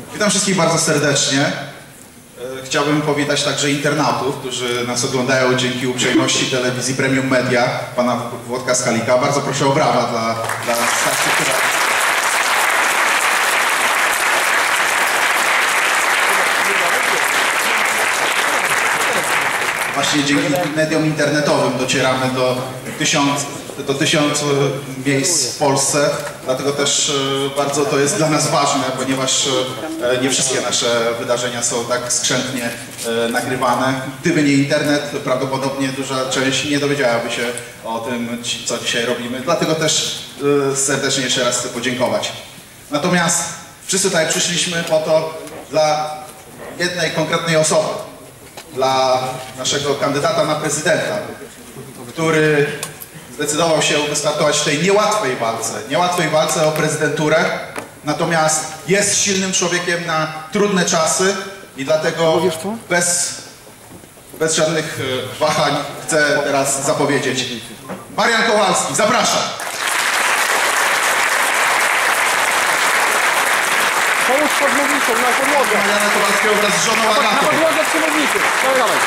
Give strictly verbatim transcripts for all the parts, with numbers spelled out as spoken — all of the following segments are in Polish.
Witam wszystkich bardzo serdecznie. Chciałbym powitać także internautów, którzy nas oglądają dzięki uprzejmości telewizji Premium Media, pana Włodka Skalika. Bardzo proszę o brawa dla, dla stacji, która... Właśnie dzięki mediom internetowym docieramy do tysiąc, do tysiącu miejsc w Polsce, dlatego też bardzo to jest dla nas ważne, ponieważ nie wszystkie nasze wydarzenia są tak skrzętnie nagrywane. Gdyby nie internet, prawdopodobnie duża część nie dowiedziałaby się o tym, co dzisiaj robimy, dlatego też serdecznie jeszcze raz chcę podziękować. Natomiast wszyscy tutaj przyszliśmy po to dla jednej konkretnej osoby, dla naszego kandydata na prezydenta, który zdecydował się wystartować w tej niełatwej walce, niełatwej walce o prezydenturę, natomiast jest silnym człowiekiem na trudne czasy i dlatego bez, bez żadnych wahań chcę teraz zapowiedzieć. Marian Kowalski, zapraszam. Pomóż pod mównicą, na podłodze. Mariana Kowalskiego wraz z żoną Agatą. Na podłodze przy mównicy. Dawaj, dawaj.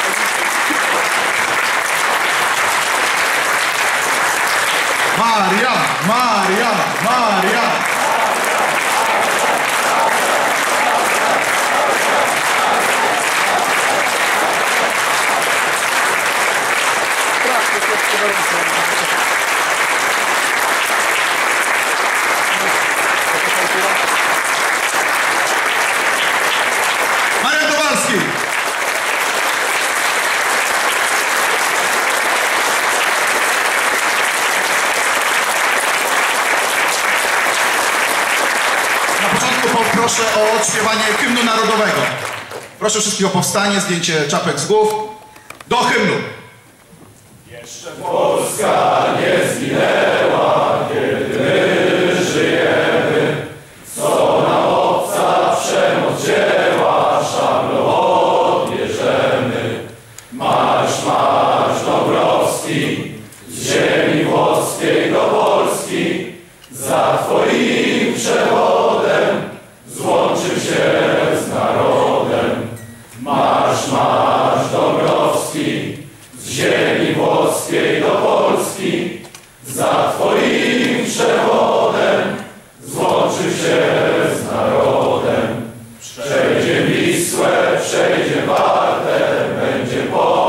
Marian, Marian, Marian. Marian Kowalski. Na początku poproszę o odśpiewanie hymnu narodowego. Proszę wszystkich o powstanie, zdjęcie czapek z głów. Do hymnu. Jeszcze Polska nie zginęła, kiedy my żyjemy. Co nam obca przemoc dzieła, szablą odbierzemy. Marsz, marsz Dąbrowski, z ziemi włoskiej do Polski. Za twoim przewodem złączył się z narodem. Marsz, marsz Dąbrowski, z ziemi włoskiej do Polski. Za twoim przewodem złączył się z narodem. Przejdzie Wisłę, przejdzie Wartę, będzie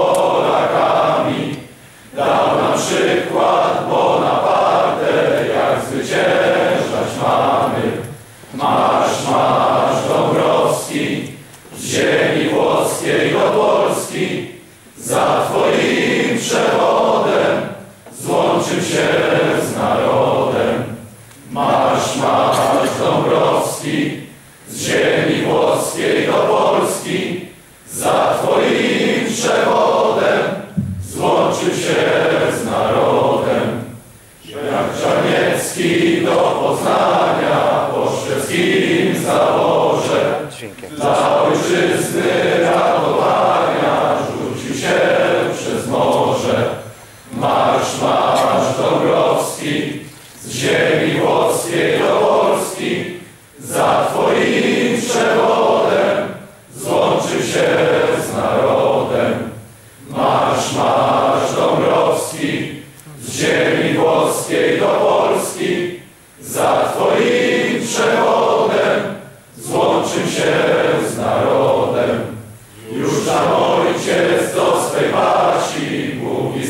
Polakami. Dał nam przykład Bonaparte, jak zwyciężać mamy. Marsz, marsz Dąbrowski, z ziemi włoskiej do Polski. Za twoim przewodem złączył się z narodem. Marsz, marsz Dąbrowski, z ziemi włoskiej do Polski. Za twoim przewodem złączył się z narodem. Jak Czarniecki do Poznania po szwedzkim zaborze dla ojczyzny ratowania rzucił się przez morze. Marsz, marsz Dąbrowski, z ziemi włoskiej do Polski. Za twoim przewodem złączył się z narodem. Marsz, marsz Dąbrowski, z ziemi włoskiej do Polski. Za twoim przewodem złączył się z narodem. Już tam ojciec do swej Basi mówi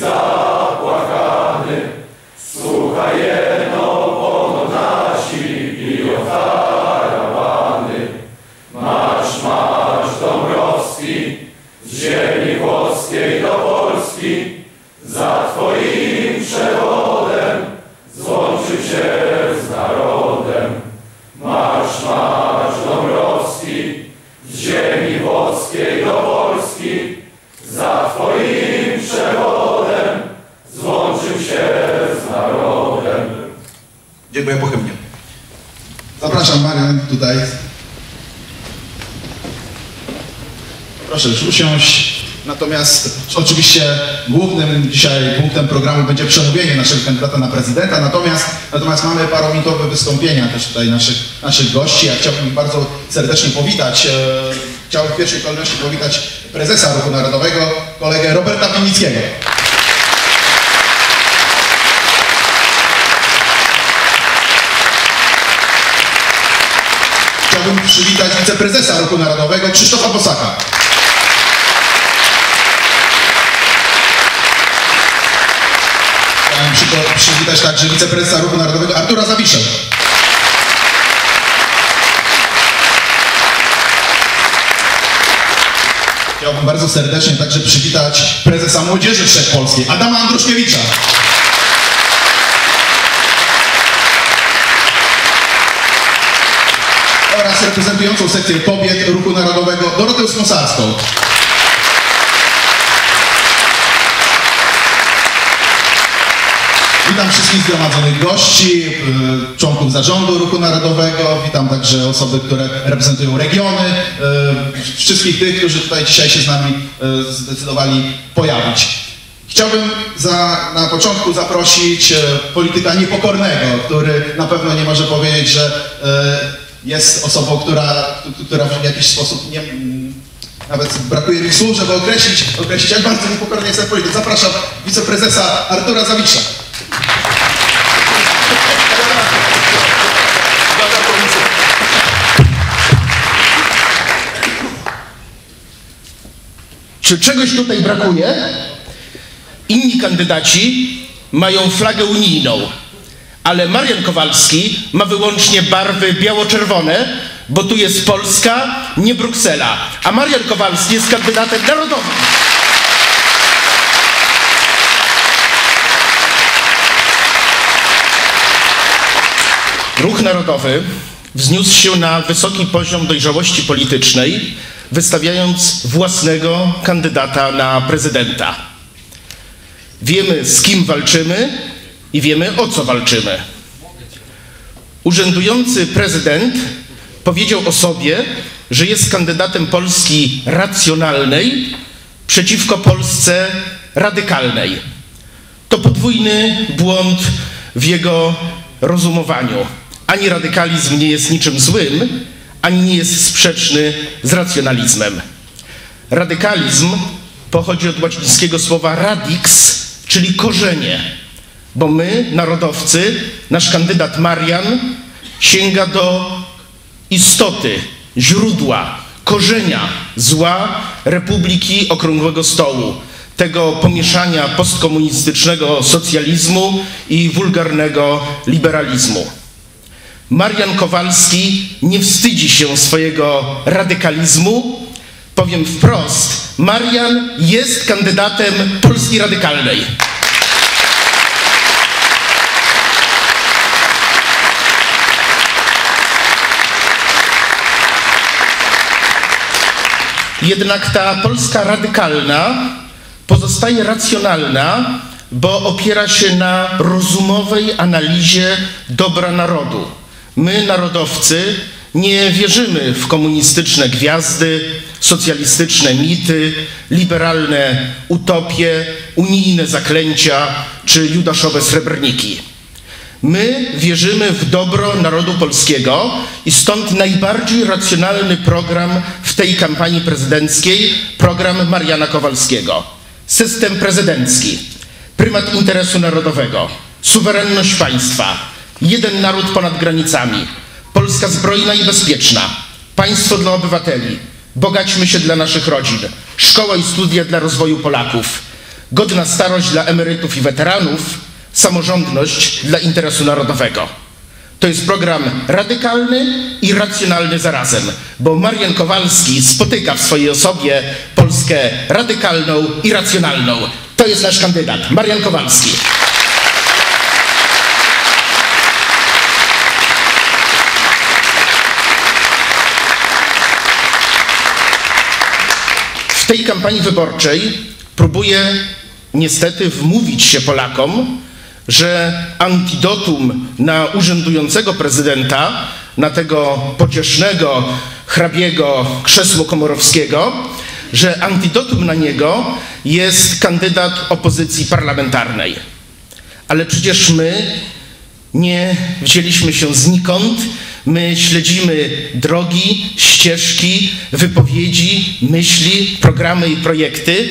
zapłakany. Słuchaj jeno, pono nasi biją karawany. Marsz, marsz Dąbrowski, z ziemi włoskiej do Polski. Za twoim przewodem złączył się z narodem. Marsz, marsz Dąbrowski, z ziemi włoskiej do Polski. Za twoim przewodem złączył się z narodem. Dziękuję po hymnie. Zapraszam Marian tutaj. Proszę już usiąść. Natomiast oczywiście głównym dzisiaj punktem programu będzie przemówienie naszego kandydata na prezydenta, natomiast, natomiast mamy parominutowe wystąpienia też tutaj naszych, naszych gości. Ja chciałbym ich bardzo serdecznie powitać. Chciałbym w pierwszej kolejności powitać prezesa Ruchu Narodowego, kolegę Roberta Winnickiego. Chciałbym przywitać wiceprezesa Ruchu Narodowego Krzysztofa Bosaka. Chciałem przy, przywitać także wiceprezesa Ruchu Narodowego Artura Zawiszę. Chciałbym bardzo serdecznie także przywitać prezesa Młodzieży Wszechpolskiej Adama Andruszkiewicza. Oraz reprezentującą sekcję kobiet Ruchu Narodowego Dorotę Smosarską. Witam wszystkich zgromadzonych gości, członków zarządu Ruchu Narodowego, witam także osoby, które reprezentują regiony, wszystkich tych, którzy tutaj dzisiaj się z nami zdecydowali pojawić. Chciałbym za, na początku zaprosić polityka niepokornego, który na pewno nie może powiedzieć, że jest osobą, która, która w jakiś sposób nie, nawet brakuje mi słów, żeby określić, określić jak bardzo niepokorny jest ten polityk. Zapraszam wiceprezesa Artura Zawisza. Czy czegoś tutaj brakuje? Inni kandydaci mają flagę unijną, ale Marian Kowalski ma wyłącznie barwy biało-czerwone, bo tu jest Polska, nie Bruksela, a Marian Kowalski jest kandydatem narodowym. Ruch Narodowy wzniósł się na wysoki poziom dojrzałości politycznej, wystawiając własnego kandydata na prezydenta. Wiemy, z kim walczymy i wiemy, o co walczymy. Urzędujący prezydent powiedział o sobie, że jest kandydatem Polski racjonalnej przeciwko Polsce radykalnej. To podwójny błąd w jego rozumowaniu. Ani radykalizm nie jest niczym złym, ani nie jest sprzeczny z racjonalizmem. Radykalizm pochodzi od łacińskiego słowa radix, czyli korzenie, bo my, narodowcy, nasz kandydat Marian sięga do istoty, źródła, korzenia zła Republiki Okrągłego Stołu, tego pomieszania postkomunistycznego socjalizmu i wulgarnego liberalizmu. Marian Kowalski nie wstydzi się swojego radykalizmu. Powiem wprost, Marian jest kandydatem Polski radykalnej. Jednak ta Polska radykalna pozostaje racjonalna, bo opiera się na rozumowej analizie dobra narodu. My, narodowcy, nie wierzymy w komunistyczne gwiazdy, socjalistyczne mity, liberalne utopie, unijne zaklęcia czy judaszowe srebrniki. My wierzymy w dobro narodu polskiego i stąd najbardziej racjonalny program w tej kampanii prezydenckiej, program Mariana Kowalskiego. System prezydencki, prymat interesu narodowego, suwerenność państwa, jeden naród ponad granicami, Polska zbrojna i bezpieczna, państwo dla obywateli, bogaćmy się dla naszych rodzin, szkoła i studia dla rozwoju Polaków, godna starość dla emerytów i weteranów, samorządność dla interesu narodowego. To jest program radykalny i racjonalny zarazem, bo Marian Kowalski spotyka w swojej osobie Polskę radykalną i racjonalną. To jest nasz kandydat, Marian Kowalski. W tej kampanii wyborczej próbuje niestety wmówić się Polakom, że antidotum na urzędującego prezydenta, na tego pociesznego hrabiego Krzesło Komorowskiego, że antidotum na niego jest kandydat opozycji parlamentarnej. Ale przecież my nie wzięliśmy się znikąd, my śledzimy drogi, ścieżki, wypowiedzi, myśli, programy i projekty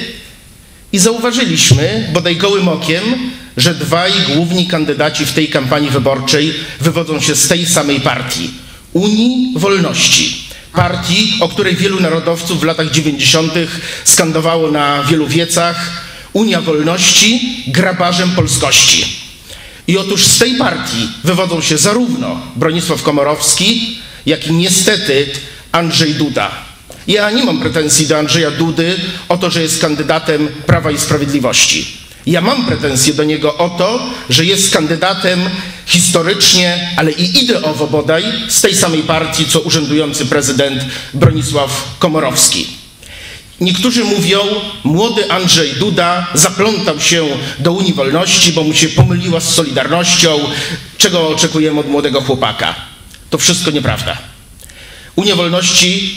i zauważyliśmy, bodaj gołym okiem, że dwaj główni kandydaci w tej kampanii wyborczej wywodzą się z tej samej partii, Unii Wolności. Partii, o której wielu narodowców w latach dziewięćdziesiątych skandowało na wielu wiecach: Unia Wolności grabarzem polskości. I otóż z tej partii wywodzą się zarówno Bronisław Komorowski, jak i niestety Andrzej Duda. Ja nie mam pretensji do Andrzeja Dudy o to, że jest kandydatem Prawa i Sprawiedliwości. Ja mam pretensje do niego o to, że jest kandydatem historycznie, ale i ideowo bodaj z tej samej partii, co urzędujący prezydent Bronisław Komorowski. Niektórzy mówią, młody Andrzej Duda zaplątał się do Unii Wolności, bo mu się pomyliła z Solidarnością, czego oczekujemy od młodego chłopaka. To wszystko nieprawda. Unia Wolności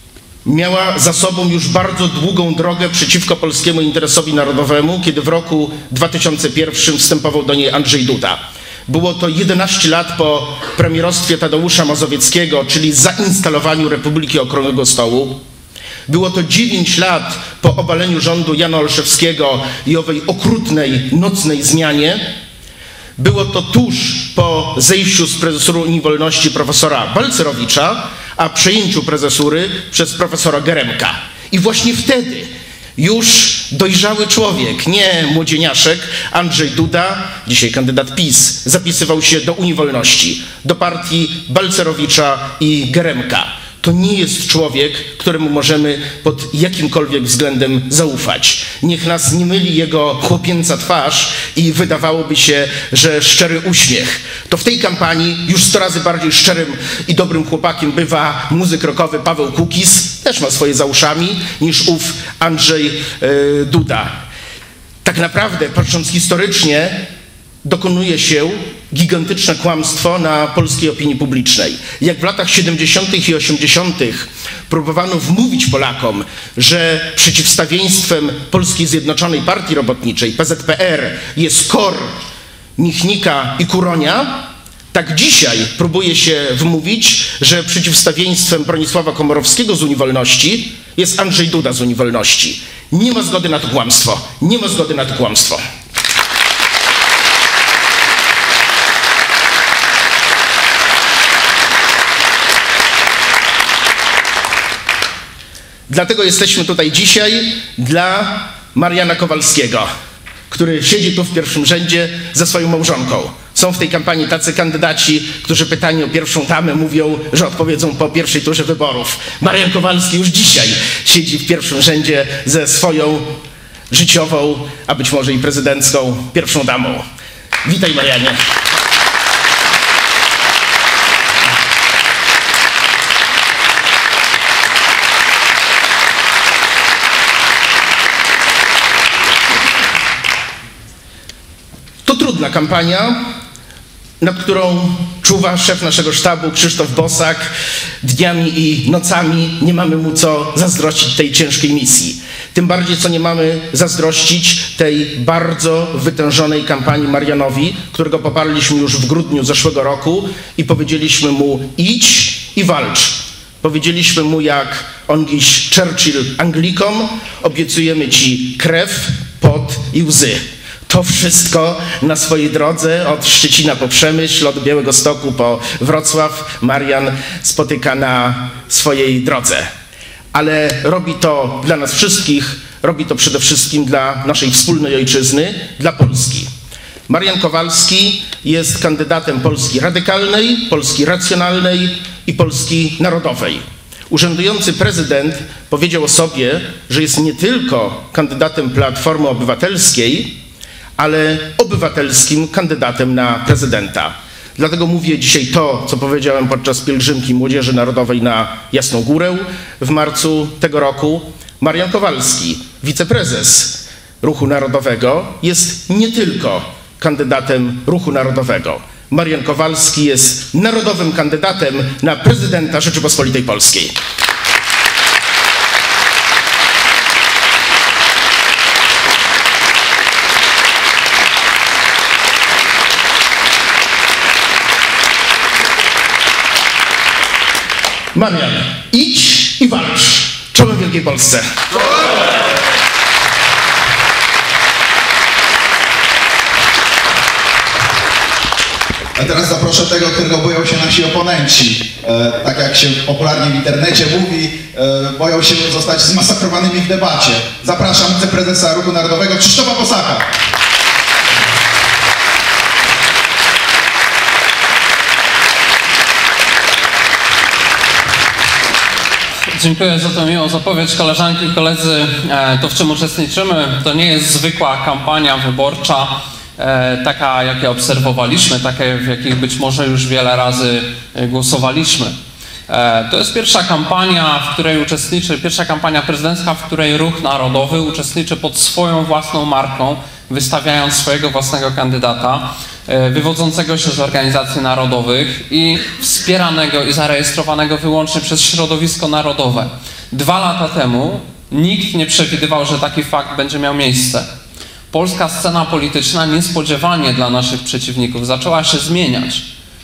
miała za sobą już bardzo długą drogę przeciwko polskiemu interesowi narodowemu, kiedy w roku dwa tysiące pierwszym wstępował do niej Andrzej Duda. Było to jedenaście lat po premierostwie Tadeusza Mazowieckiego, czyli zainstalowaniu Republiki Okrągłego Stołu. Było to dziewięć lat po obaleniu rządu Jana Olszewskiego i owej okrutnej, nocnej zmianie. Było to tuż po zejściu z prezesury Unii Wolności profesora Balcerowicza, a przejęciu prezesury przez profesora Geremka. I właśnie wtedy już dojrzały człowiek, nie młodzieniaszek, Andrzej Duda, dzisiaj kandydat PiS, zapisywał się do Unii Wolności, do partii Balcerowicza i Geremka. To nie jest człowiek, któremu możemy pod jakimkolwiek względem zaufać. Niech nas nie myli jego chłopięca twarz i wydawałoby się, że szczery uśmiech. To w tej kampanii już sto razy bardziej szczerym i dobrym chłopakiem bywa muzyk rockowy Paweł Kukiz, też ma swoje za uszami, niż ów Andrzej yy, Duda. Tak naprawdę, patrząc historycznie, dokonuje się gigantyczne kłamstwo na polskiej opinii publicznej. Jak w latach siedemdziesiątych i osiemdziesiątych próbowano wmówić Polakom, że przeciwstawieństwem Polskiej Zjednoczonej Partii Robotniczej, P Z P R, jest K O R, Michnika i Kuronia, tak dzisiaj próbuje się wmówić, że przeciwstawieństwem Bronisława Komorowskiego z Unii Wolności jest Andrzej Duda z Unii Wolności. Nie ma zgody na to kłamstwo. Nie ma zgody na to kłamstwo. Dlatego jesteśmy tutaj dzisiaj dla Mariana Kowalskiego, który siedzi tu w pierwszym rzędzie ze swoją małżonką. Są w tej kampanii tacy kandydaci, którzy pytani o pierwszą damę mówią, że odpowiedzą po pierwszej turze wyborów. Marian Kowalski już dzisiaj siedzi w pierwszym rzędzie ze swoją życiową, a być może i prezydencką pierwszą damą. Witaj, Marianie. To trudna kampania, nad którą czuwa szef naszego sztabu Krzysztof Bosak dniami i nocami. Nie mamy mu co zazdrościć tej ciężkiej misji. Tym bardziej, co nie mamy zazdrościć tej bardzo wytężonej kampanii Marianowi, którego poparliśmy już w grudniu zeszłego roku i powiedzieliśmy mu: idź i walcz. Powiedzieliśmy mu jak ongiś Churchill Anglikom: obiecujemy ci krew, pot i łzy. To wszystko na swojej drodze od Szczecina po Przemyśl, od Białegostoku po Wrocław Marian spotyka na swojej drodze. Ale robi to dla nas wszystkich, robi to przede wszystkim dla naszej wspólnej ojczyzny, dla Polski. Marian Kowalski jest kandydatem Polski radykalnej, Polski racjonalnej i Polski narodowej. Urzędujący prezydent powiedział o sobie, że jest nie tylko kandydatem Platformy Obywatelskiej, ale obywatelskim kandydatem na prezydenta. Dlatego mówię dzisiaj to, co powiedziałem podczas pielgrzymki Młodzieży Narodowej na Jasną Górę w marcu tego roku. Marian Kowalski, wiceprezes Ruchu Narodowego, jest nie tylko kandydatem Ruchu Narodowego. Marian Kowalski jest narodowym kandydatem na prezydenta Rzeczypospolitej Polskiej. Marian, idź i walcz. Czołem Wielkiej Polsce. A teraz zaproszę tego, którego boją się nasi oponenci. E, tak jak się popularnie w internecie mówi, e, boją się zostać zmasakrowanymi w debacie. Zapraszam wiceprezesa Ruchu Narodowego Krzysztofa Bosaka. Dziękuję za tę miłą zapowiedź. Koleżanki i koledzy, to w czym uczestniczymy, to nie jest zwykła kampania wyborcza, taka jakie obserwowaliśmy, takie w jakich być może już wiele razy głosowaliśmy. To jest pierwsza kampania, w której uczestniczy, pierwsza kampania prezydencka, w której Ruch Narodowy uczestniczy pod swoją własną marką, wystawiając swojego własnego kandydata, wywodzącego się z organizacji narodowych i wspieranego i zarejestrowanego wyłącznie przez środowisko narodowe. Dwa lata temu nikt nie przewidywał, że taki fakt będzie miał miejsce. Polska scena polityczna niespodziewanie dla naszych przeciwników zaczęła się zmieniać.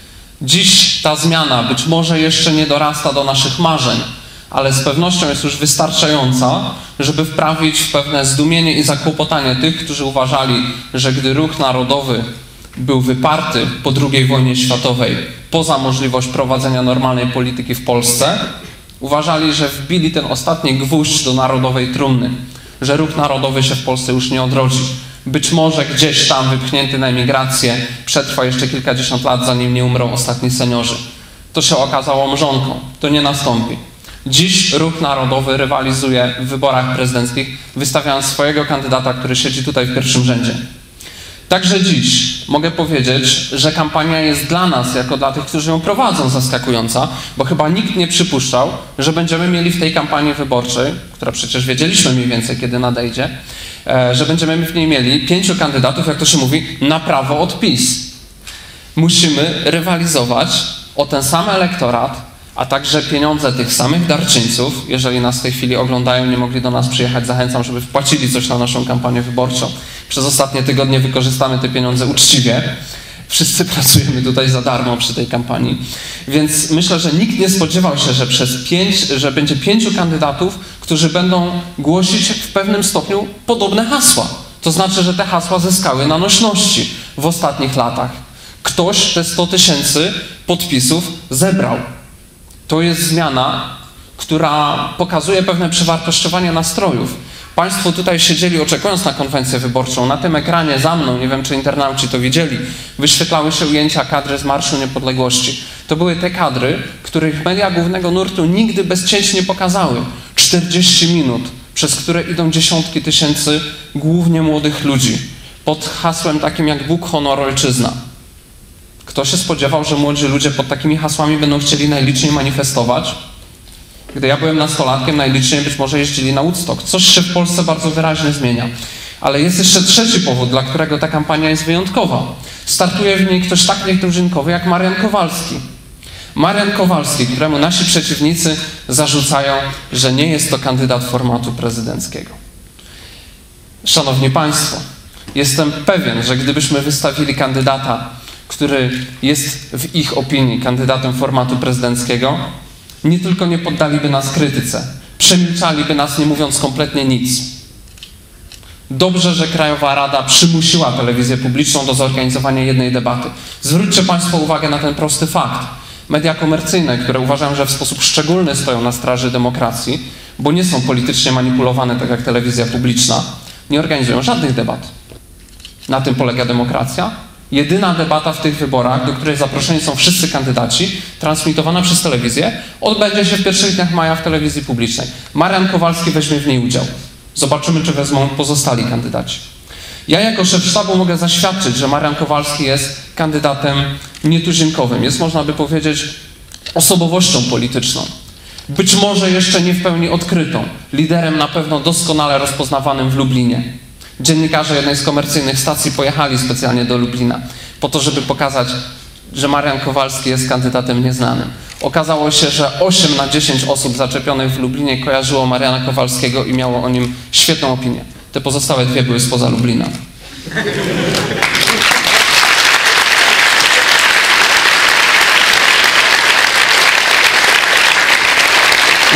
Dziś ta zmiana być może jeszcze nie dorasta do naszych marzeń, ale z pewnością jest już wystarczająca, żeby wprawić w pewne zdumienie i zakłopotanie tych, którzy uważali, że gdy Ruch Narodowy był wyparty po drugiej wojnie światowej poza możliwość prowadzenia normalnej polityki w Polsce, uważali, że wbili ten ostatni gwóźdź do narodowej trumny, że Ruch Narodowy się w Polsce już nie odrodzi. Być może gdzieś tam wypchnięty na emigrację przetrwa jeszcze kilkadziesiąt lat, zanim nie umrą ostatni seniorzy. To się okazało mrzonką. To nie nastąpi. Dziś Ruch Narodowy rywalizuje w wyborach prezydenckich, wystawiając swojego kandydata, który siedzi tutaj w pierwszym rzędzie. Także dziś mogę powiedzieć, że kampania jest dla nas, jako dla tych, którzy ją prowadzą, zaskakująca, bo chyba nikt nie przypuszczał, że będziemy mieli w tej kampanii wyborczej, która przecież wiedzieliśmy mniej więcej, kiedy nadejdzie, że będziemy w niej mieli pięciu kandydatów, jak to się mówi, na prawo od PiS. Musimy rywalizować o ten sam elektorat, a także pieniądze tych samych darczyńców. Jeżeli nas w tej chwili oglądają, nie mogli do nas przyjechać, zachęcam, żeby wpłacili coś na naszą kampanię wyborczą. Przez ostatnie tygodnie wykorzystamy te pieniądze uczciwie. Wszyscy pracujemy tutaj za darmo przy tej kampanii. Więc myślę, że nikt nie spodziewał się, że przez pięć, że będzie pięciu kandydatów, którzy będą głosić w pewnym stopniu podobne hasła. To znaczy, że te hasła zyskały na nośności w ostatnich latach. Ktoś te sto tysięcy podpisów zebrał. To jest zmiana, która pokazuje pewne przewartościowanie nastrojów. Państwo tutaj siedzieli, oczekując na konwencję wyborczą. Na tym ekranie za mną, nie wiem, czy internauci to widzieli, wyświetlały się ujęcia kadry z Marszu Niepodległości. To były te kadry, których media głównego nurtu nigdy bez cięć nie pokazały. czterdzieści minut, przez które idą dziesiątki tysięcy głównie młodych ludzi, pod hasłem takim jak Bóg, honor, ojczyzna. Kto się spodziewał, że młodzi ludzie pod takimi hasłami będą chcieli najliczniej manifestować? Gdy ja byłem nastolatkiem, najliczniej być może jeździli na Woodstock. Coś się w Polsce bardzo wyraźnie zmienia. Ale jest jeszcze trzeci powód, dla którego ta kampania jest wyjątkowa. Startuje w niej ktoś tak nietuzinkowy jak Marian Kowalski. Marian Kowalski, któremu nasi przeciwnicy zarzucają, że nie jest to kandydat formatu prezydenckiego. Szanowni Państwo, jestem pewien, że gdybyśmy wystawili kandydata, który jest w ich opinii kandydatem formatu prezydenckiego, nie tylko nie poddaliby nas krytyce, przemilczaliby nas, nie mówiąc kompletnie nic. Dobrze, że Krajowa Rada przymusiła telewizję publiczną do zorganizowania jednej debaty. Zwróćcie Państwo uwagę na ten prosty fakt. Media komercyjne, które uważają, że w sposób szczególny stoją na straży demokracji, bo nie są politycznie manipulowane tak jak telewizja publiczna, nie organizują żadnych debat. Na tym polega demokracja. Jedyna debata w tych wyborach, do której zaproszeni są wszyscy kandydaci, transmitowana przez telewizję, odbędzie się w pierwszych dniach maja w telewizji publicznej. Marian Kowalski weźmie w niej udział. Zobaczymy, czy wezmą pozostali kandydaci. Ja jako szef sztabu mogę zaświadczyć, że Marian Kowalski jest kandydatem nietuzinkowym. Jest, można by powiedzieć, osobowością polityczną. Być może jeszcze nie w pełni odkrytą. Liderem na pewno doskonale rozpoznawanym w Lublinie. Dziennikarze jednej z komercyjnych stacji pojechali specjalnie do Lublina po to, żeby pokazać, że Marian Kowalski jest kandydatem nieznanym. Okazało się, że osiem na dziesięć osób zaczepionych w Lublinie kojarzyło Mariana Kowalskiego i miało o nim świetną opinię. Te pozostałe dwie były spoza Lublina.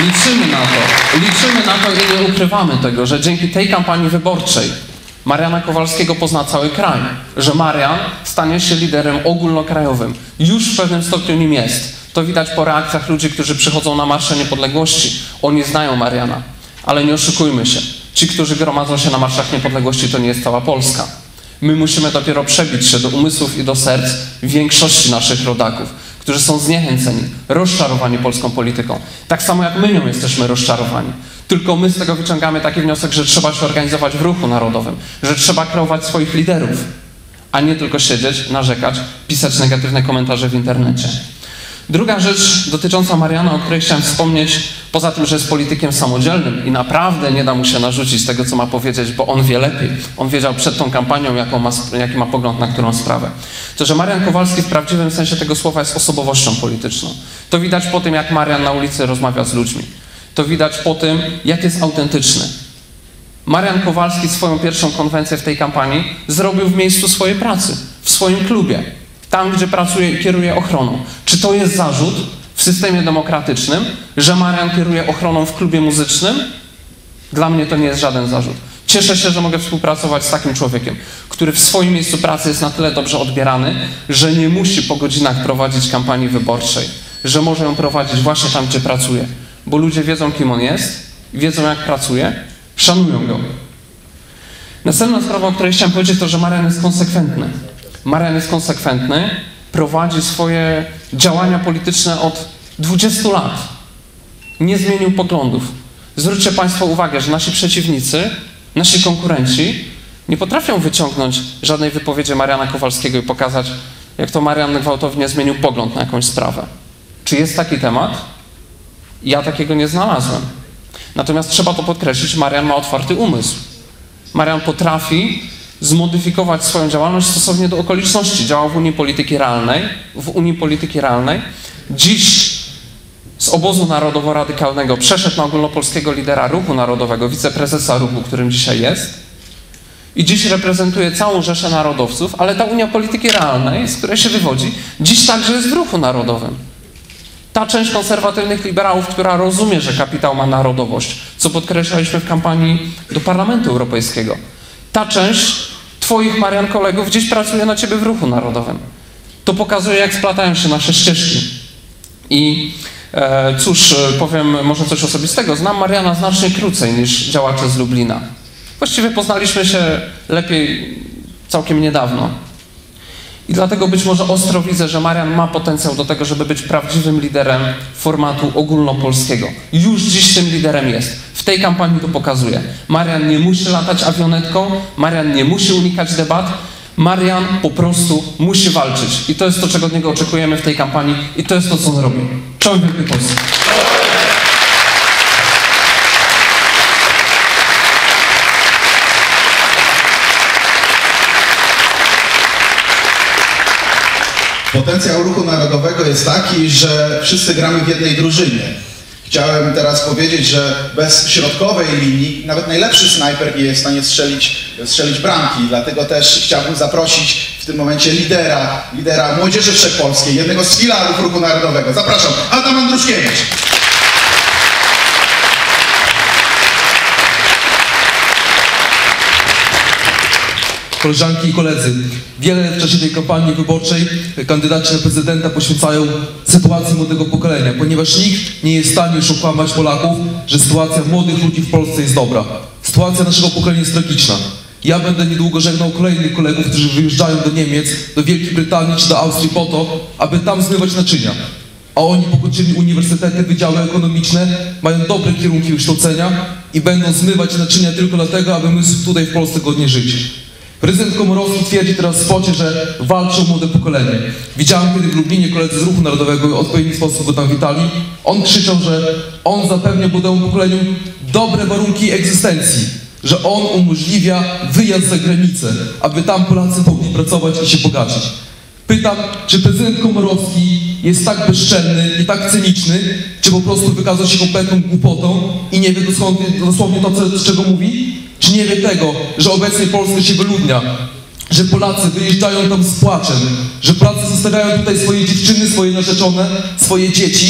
liczymy na to, liczymy na to i nie ukrywamy tego, że dzięki tej kampanii wyborczej Mariana Kowalskiego pozna cały kraj, że Marian stanie się liderem ogólnokrajowym. Już w pewnym stopniu nim jest. To widać po reakcjach ludzi, którzy przychodzą na Marsze Niepodległości. Oni znają Mariana, ale nie oszukujmy się. Ci, którzy gromadzą się na Marszach Niepodległości, to nie jest cała Polska. My musimy dopiero przebić się do umysłów i do serc większości naszych rodaków, którzy są zniechęceni, rozczarowani polską polityką. Tak samo jak my nią jesteśmy rozczarowani. Tylko my z tego wyciągamy taki wniosek, że trzeba się organizować w ruchu narodowym, że trzeba kreować swoich liderów, a nie tylko siedzieć, narzekać, pisać negatywne komentarze w internecie. Druga rzecz dotycząca Mariana, o której chciałem wspomnieć, poza tym, że jest politykiem samodzielnym i naprawdę nie da mu się narzucić tego, co ma powiedzieć, bo on wie lepiej. On wiedział przed tą kampanią, jaką ma, jaki ma pogląd na którą sprawę. To, że Marian Kowalski w prawdziwym sensie tego słowa jest osobowością polityczną. To widać po tym, jak Marian na ulicy rozmawia z ludźmi. To widać po tym, jak jest autentyczny. Marian Kowalski swoją pierwszą konwencję w tej kampanii zrobił w miejscu swojej pracy, w swoim klubie. Tam, gdzie pracuje i kieruje ochroną. Czy to jest zarzut w systemie demokratycznym, że Marian kieruje ochroną w klubie muzycznym? Dla mnie to nie jest żaden zarzut. Cieszę się, że mogę współpracować z takim człowiekiem, który w swoim miejscu pracy jest na tyle dobrze odbierany, że nie musi po godzinach prowadzić kampanii wyborczej, że może ją prowadzić właśnie tam, gdzie pracuje. Bo ludzie wiedzą, kim on jest, wiedzą, jak pracuje, szanują go. Następna sprawa, o której chciałem powiedzieć, to, że Marian jest konsekwentny. Marian jest konsekwentny, prowadzi swoje działania polityczne od dwudziestu lat. Nie zmienił poglądów. Zwróćcie Państwo uwagę, że nasi przeciwnicy, nasi konkurenci nie potrafią wyciągnąć żadnej wypowiedzi Mariana Kowalskiego i pokazać, jak to Marian gwałtownie zmienił pogląd na jakąś sprawę. Czy jest taki temat? Ja takiego nie znalazłem. Natomiast trzeba to podkreślić, Marian ma otwarty umysł. Marian potrafi zmodyfikować swoją działalność stosownie do okoliczności. Działał w Unii Polityki Realnej, w Unii Polityki Realnej. Dziś z obozu narodowo-radykalnego przeszedł na ogólnopolskiego lidera Ruchu Narodowego, wiceprezesa ruchu, którym dzisiaj jest. I dziś reprezentuje całą rzeszę narodowców, ale ta Unia Polityki Realnej, z której się wywodzi, dziś także jest w Ruchu Narodowym. Ta część konserwatywnych liberałów, która rozumie, że kapitał ma narodowość, co podkreślaliśmy w kampanii do Parlamentu Europejskiego. Ta część twoich, Marian, kolegów dziś pracuje na ciebie w Ruchu Narodowym. To pokazuje, jak splatają się nasze ścieżki. I e, cóż, powiem może coś osobistego. Znam Mariana znacznie krócej niż działacze z Lublina. Właściwie poznaliśmy się lepiej całkiem niedawno. I dlatego być może ostro widzę, że Marian ma potencjał do tego, żeby być prawdziwym liderem formatu ogólnopolskiego. Już dziś tym liderem jest. W tej kampanii to pokazuje. Marian nie musi latać awionetką, Marian nie musi unikać debat, Marian po prostu musi walczyć. I to jest to, czego od niego oczekujemy w tej kampanii i to jest to, co on robi. Czołem Wielkiej Polski. Potencjał Ruchu Narodowego jest taki, że wszyscy gramy w jednej drużynie. Chciałem teraz powiedzieć, że bez środkowej linii nawet najlepszy snajper nie jest w stanie strzelić, strzelić bramki. Dlatego też chciałbym zaprosić w tym momencie lidera, lidera Młodzieży Wszechpolskiej, jednego z filarów Ruchu Narodowego. Zapraszam, Adam Andruszkiewicz. Koleżanki i koledzy, wiele w czasie tej kampanii wyborczej kandydaci na prezydenta poświęcają sytuacji młodego pokolenia, ponieważ nikt nie jest w stanie już okłamać Polaków, że sytuacja młodych ludzi w Polsce jest dobra. Sytuacja naszego pokolenia jest tragiczna. Ja będę niedługo żegnał kolejnych kolegów, którzy wyjeżdżają do Niemiec, do Wielkiej Brytanii czy do Austrii po to, aby tam zmywać naczynia. A oni pokończyli uniwersytety, wydziały ekonomiczne, mają dobre kierunki wykształcenia i będą zmywać naczynia tylko dlatego, aby my tutaj w Polsce godnie żyć. Prezydent Komorowski twierdzi teraz w spocie, że walczy o młode pokolenie. Widziałem, kiedy w Lublinie koledzy z Ruchu Narodowego w odpowiedni sposób go tam witali. On krzyczał, że on zapewnia młodemu pokoleniu dobre warunki egzystencji, że on umożliwia wyjazd za granicę, aby tam Polacy mogli pracować i się bogacić. Pytam, czy prezydent Komorowski jest tak bezczelny i tak cyniczny, czy po prostu wykazał się kompletną głupotą i nie wie dosłownie, dosłownie to, co, z czego mówi? Czy nie wie tego, że obecnie Polska się wyludnia, że Polacy wyjeżdżają tam z płaczem, że Polacy zostawiają tutaj swoje dziewczyny, swoje narzeczone, swoje dzieci,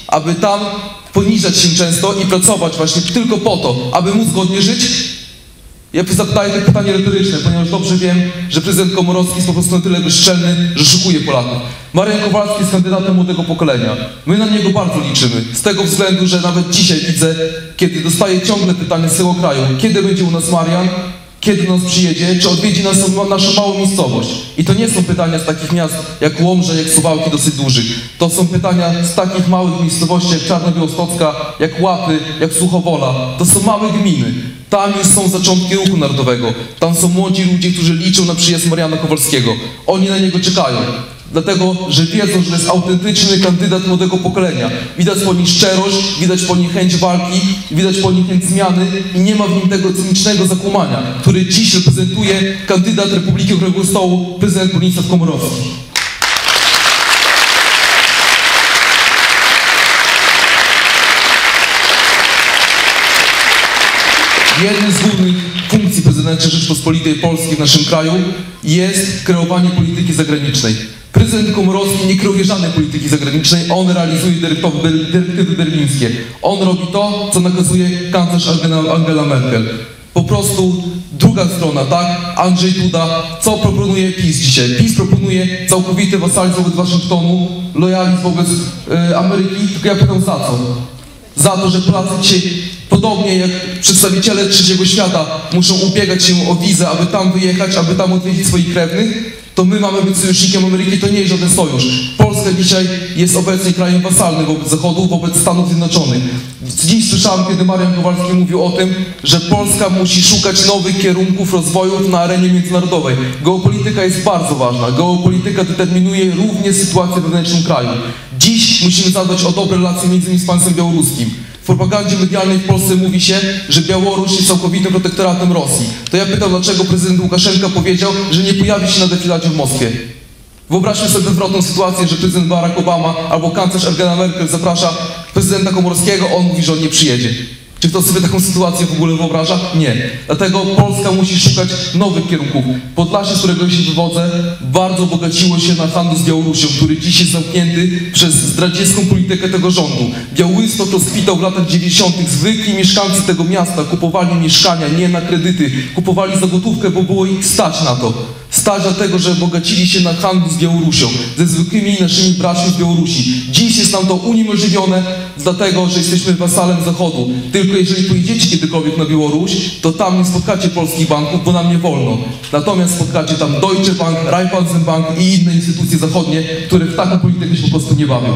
aby tam poniżać się często i pracować właśnie tylko po to, aby móc godnie żyć? Ja zadaję to pytanie retoryczne, ponieważ dobrze wiem, że prezydent Komorowski jest po prostu na tyle bezczelny, że szukuje Polaków. Marian Kowalski jest kandydatem młodego pokolenia. My na niego bardzo liczymy, z tego względu, że nawet dzisiaj widzę, kiedy dostaję ciągle pytania z tego kraju, kiedy będzie u nas Marian, kiedy do nas przyjedzie, czy odwiedzi nas naszą małą miejscowość. I to nie są pytania z takich miast jak Łomża, jak Suwałki, dosyć dużych. To są pytania z takich małych miejscowości jak Czarnobiałostocka, jak Łapy, jak Suchowola. To są małe gminy. Tam już są zaczątki ruchu narodowego. Tam są młodzi ludzie, którzy liczą na przyjazd Mariana Kowalskiego. Oni na niego czekają. Dlatego, że wiedzą, że to jest autentyczny kandydat młodego pokolenia. Widać po nim szczerość, widać po nim chęć walki, widać po nim chęć zmiany i nie ma w nim tego cynicznego zakłamania, który dziś reprezentuje kandydat Republiki Okrągłego Stołu, prezydent Bronisław Komorowski. Jednym z głównych funkcji prezydenta Rzeczypospolitej Polskiej w naszym kraju jest kreowanie polityki zagranicznej. Prezydent Komorowski nie kreuje żadnej polityki zagranicznej, on realizuje dyrektywy berlińskie. On robi to, co nakazuje kanclerz Angela Merkel. Po prostu druga strona, tak? Andrzej Duda. Co proponuje PiS dzisiaj? PiS proponuje całkowity wasalizm wobec Waszyngtonu, lojalizm wobec y, Ameryki, tylko ja pytam za co? Za to, że Polacy dzisiaj, podobnie jak przedstawiciele trzeciego świata, muszą ubiegać się o wizę, aby tam wyjechać, aby tam odwiedzić swoich krewnych, to my mamy być sojusznikiem Ameryki, to nie jest żaden sojusz. Polska dzisiaj jest obecnie krajem wasalnym wobec Zachodu, wobec Stanów Zjednoczonych. Dziś słyszałem, kiedy Marian Kowalski mówił o tym, że Polska musi szukać nowych kierunków rozwoju na arenie międzynarodowej. Geopolityka jest bardzo ważna. Geopolityka determinuje również sytuację wewnętrzną kraju. Dziś musimy zadbać o dobre relacje między innymi z państwem białoruskim. W propagandzie medialnej w Polsce mówi się, że Białoruś jest całkowitym protektoratem Rosji. To ja pytam, dlaczego prezydent Łukaszenka powiedział, że nie pojawi się na defiladzie w Moskwie. Wyobraźmy sobie odwrotną sytuację, że prezydent Barack Obama albo kanclerz Angela Merkel zaprasza prezydenta Komorowskiego, on mówi, że on nie przyjedzie. Czy ktoś sobie taką sytuację w ogóle wyobraża? Nie. Dlatego Polska musi szukać nowych kierunków. Podlasie, z którego się wywodzę, bardzo bogaciło się na handlu z Białorusią, który dziś jest zamknięty przez zdradziecką politykę tego rządu. Białystok rozkwitał w latach dziewięćdziesiątych. Zwykli mieszkańcy tego miasta kupowali mieszkania nie na kredyty, kupowali za gotówkę, bo było ich stać na to. Stać dlatego, że bogacili się na handlu z Białorusią, ze zwykłymi naszymi braćmi z Białorusi. Dziś jest nam to uniemożliwione, dlatego, że jesteśmy wasalem Zachodu. Tylko jeżeli pojedziecie kiedykolwiek na Białoruś, to tam nie spotkacie polskich banków, bo nam nie wolno. Natomiast spotkacie tam Deutsche Bank, Raiffeisenbank i inne instytucje zachodnie, które w taką politykę się po prostu nie bawią.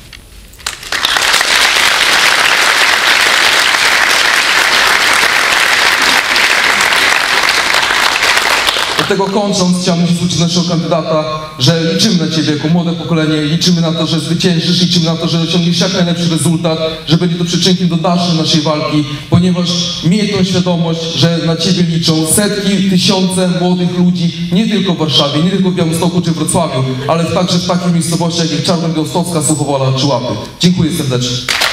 Dlatego kończąc, chciałbym się zwrócić do naszego kandydata, że liczymy na Ciebie jako młode pokolenie, liczymy na to, że zwyciężysz, liczymy na to, że osiągniesz jak najlepszy rezultat, że będzie to przyczynkiem do dalszej naszej walki, ponieważ miej tą świadomość, że na Ciebie liczą setki, tysiące młodych ludzi, nie tylko w Warszawie, nie tylko w Białymstoku czy Wrocławiu, ale także w takich miejscowościach jak Czarnobiałostocka, Suchowola czy Łapy. Dziękuję serdecznie.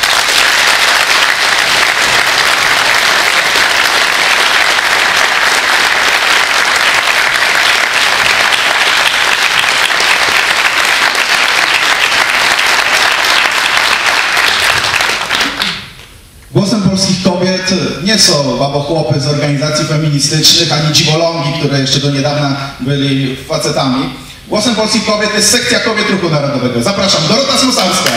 Głosem polskich kobiet nie są babochłopy z organizacji feministycznych, ani dziwolągi, które jeszcze do niedawna byli facetami. Głosem polskich kobiet jest sekcja kobiet Ruchu Narodowego. Zapraszam, Dorota Smosalska.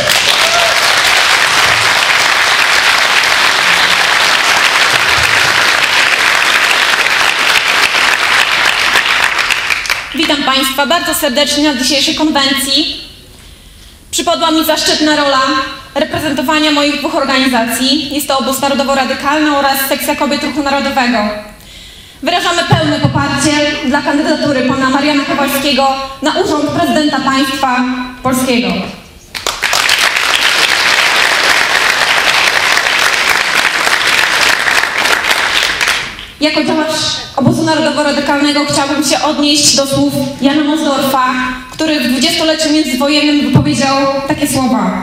Witam Państwa bardzo serdecznie na dzisiejszej konwencji. Przypadła mi zaszczytna rola reprezentowania moich dwóch organizacji. Jest to Obóz Narodowo-Radykalny oraz Sekcja Kobiet Ruchu Narodowego. Wyrażamy pełne poparcie dla kandydatury pana Mariana Kowalskiego na urząd prezydenta państwa polskiego. Jako działacz Obozu Narodowo-Radykalnego chciałabym się odnieść do słów Jana Mosdorfa, który w dwudziestoleciu międzywojennym wypowiedział takie słowa.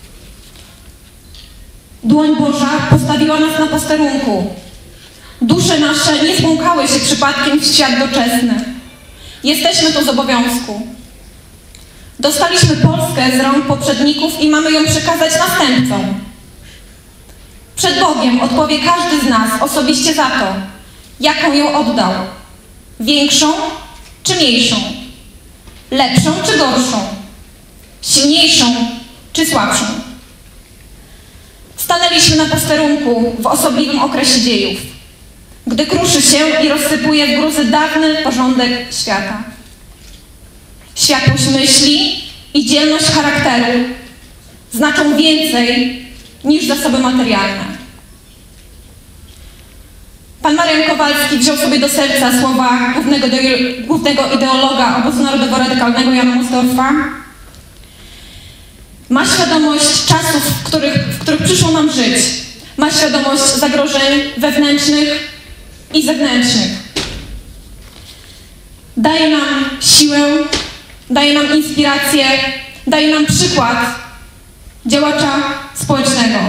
Dłoń Boża postawiła nas na posterunku. Dusze nasze nie zbłąkały się przypadkiem w świat doczesny. Jesteśmy tu z obowiązku. Dostaliśmy Polskę z rąk poprzedników i mamy ją przekazać następcom. Przed Bogiem odpowie każdy z nas osobiście za to, jaką ją oddał. Większą czy mniejszą? Lepszą czy gorszą? Silniejszą czy słabszą? Stanęliśmy na posterunku w osobliwym okresie dziejów, gdy kruszy się i rozsypuje w gruzy dawny porządek świata. Światłość myśli i dzielność charakteru znaczą więcej niż zasoby materialne. Pan Marian Kowalski wziął sobie do serca słowa głównego, głównego ideologa obozu narodowo-radykalnego Jana Mosdorfa. Ma świadomość czasów, w których, w których przyszło nam żyć. Ma świadomość zagrożeń wewnętrznych i zewnętrznych. Daje nam siłę, daje nam inspirację, daje nam przykład działacza społecznego.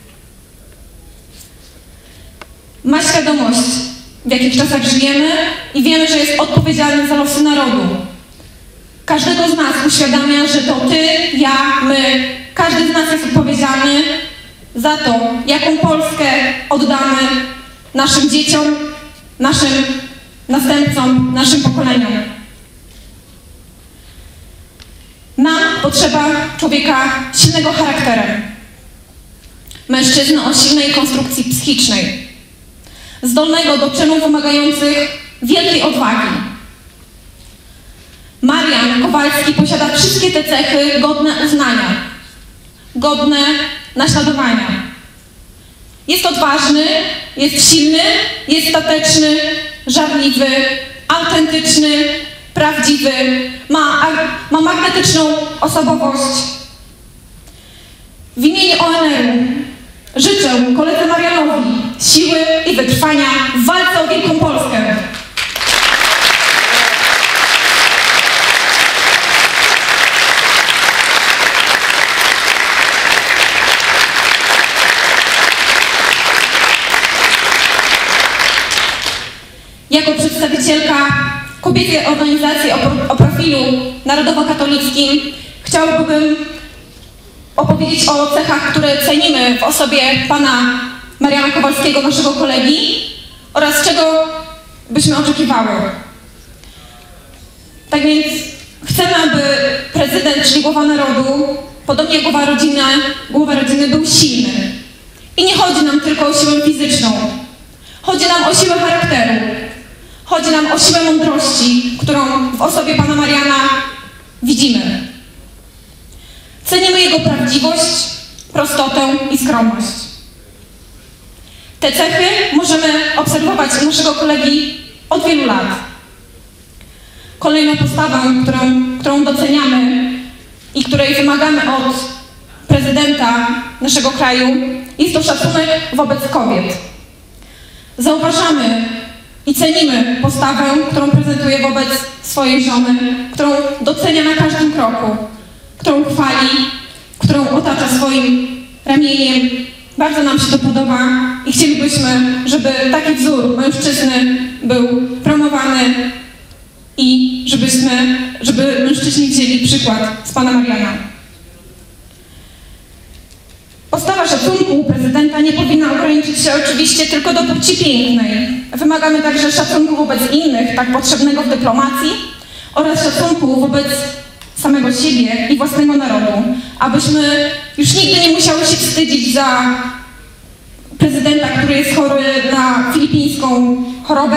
Ma świadomość, w jakich czasach żyjemy i wiemy, że jest odpowiedzialny za losy narodu. Każdego z nas uświadamia, że to ty, ja, my, każdy z nas jest odpowiedzialny za to, jaką Polskę oddamy naszym dzieciom, naszym następcom, naszym pokoleniom. Nam potrzeba człowieka silnego charakterem, mężczyzny o silnej konstrukcji psychicznej, zdolnego do czynów wymagających wielkiej odwagi. Marian Kowalski posiada wszystkie te cechy godne uznania, godne naśladowania. Jest odważny, jest silny, jest stateczny, żarliwy, autentyczny, prawdziwy, ma, ma magnetyczną osobowość. W imieniu O N R-u życzę koledze Marianowi siły i wytrwania w walce o wielką Polskę. Jako przedstawicielka kobiecej organizacji o, o profilu narodowo-katolickim chciałabym opowiedzieć o cechach, które cenimy w osobie pana Mariana Kowalskiego, naszego kolegi, oraz czego byśmy oczekiwały. Tak więc chcemy, aby prezydent, czyli głowa narodu, podobnie jak głowa rodziny, głowa rodziny był silny. I nie chodzi nam tylko o siłę fizyczną. Chodzi nam o siłę charakteru. Chodzi nam o siłę mądrości, którą w osobie pana Mariana widzimy. Cenimy jego prawdziwość, prostotę i skromność. Te cechy możemy obserwować u naszego kolegi od wielu lat. Kolejną postawą, którą, którą doceniamy i której wymagamy od prezydenta naszego kraju, jest to szacunek wobec kobiet. Zauważamy i cenimy postawę, którą prezentuje wobec swojej żony, którą docenia na każdym kroku, którą chwali, którą otacza swoim ramieniem. Bardzo nam się to podoba i chcielibyśmy, żeby taki wzór mężczyzny był promowany i żebyśmy, żeby mężczyźni wzięli przykład z pana Mariana. Postawa szacunku u prezydenta nie powinna ograniczyć się oczywiście tylko do płci pięknej. Wymagamy także szacunku wobec innych, tak potrzebnego w dyplomacji, oraz szacunku wobec samego siebie i własnego narodu, abyśmy już nigdy nie musiały się wstydzić za prezydenta, który jest chory na filipińską chorobę,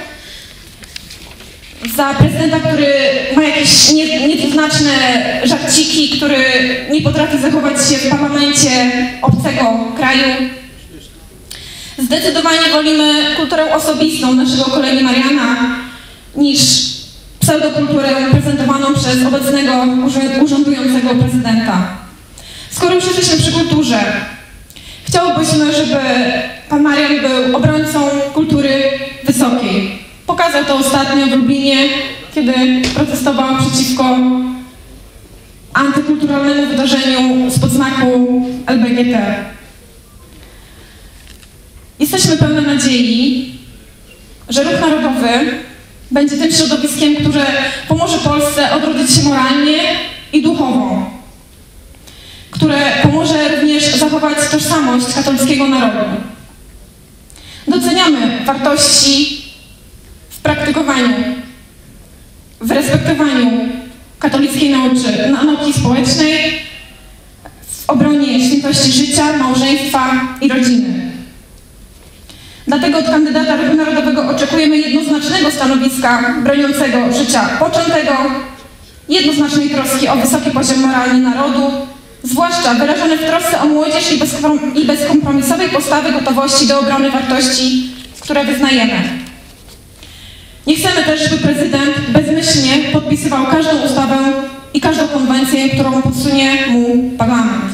za prezydenta, który ma jakieś nie, niedwuznaczne żarciki, który nie potrafi zachować się w parlamencie obcego kraju. Zdecydowanie wolimy kulturę osobistą naszego kolegi Mariana niż pseudokulturę prezentowaną przez obecnego urzędującego prezydenta. Skoro już jesteśmy przy kulturze, chciałbyśmy, żeby pan Marian był obrońcą kultury wysokiej. Pokazał to ostatnio w Lublinie, kiedy protestował przeciwko antykulturalnemu wydarzeniu spod znaku L G B T. Jesteśmy pełne nadziei, że Ruch Narodowy będzie tym środowiskiem, które pomoże Polsce odrodzić się moralnie i duchową, które pomoże również zachować tożsamość katolickiego narodu. Doceniamy wartości w praktykowaniu, w respektowaniu katolickiej nauczy, nauki społecznej, w obronie świętości życia, małżeństwa i rodziny. Dlatego od kandydata Ruchu Narodowego oczekujemy jednoznacznego stanowiska broniącego życia poczętego, jednoznacznej troski o wysoki poziom moralny narodu, zwłaszcza wyrażone w trosce o młodzież i, bezkom i bezkompromisowej postawy gotowości do obrony wartości, które wyznajemy. Nie chcemy też, żeby prezydent bezmyślnie podpisywał każdą ustawę i każdą konwencję, którą podsunie mu parlament.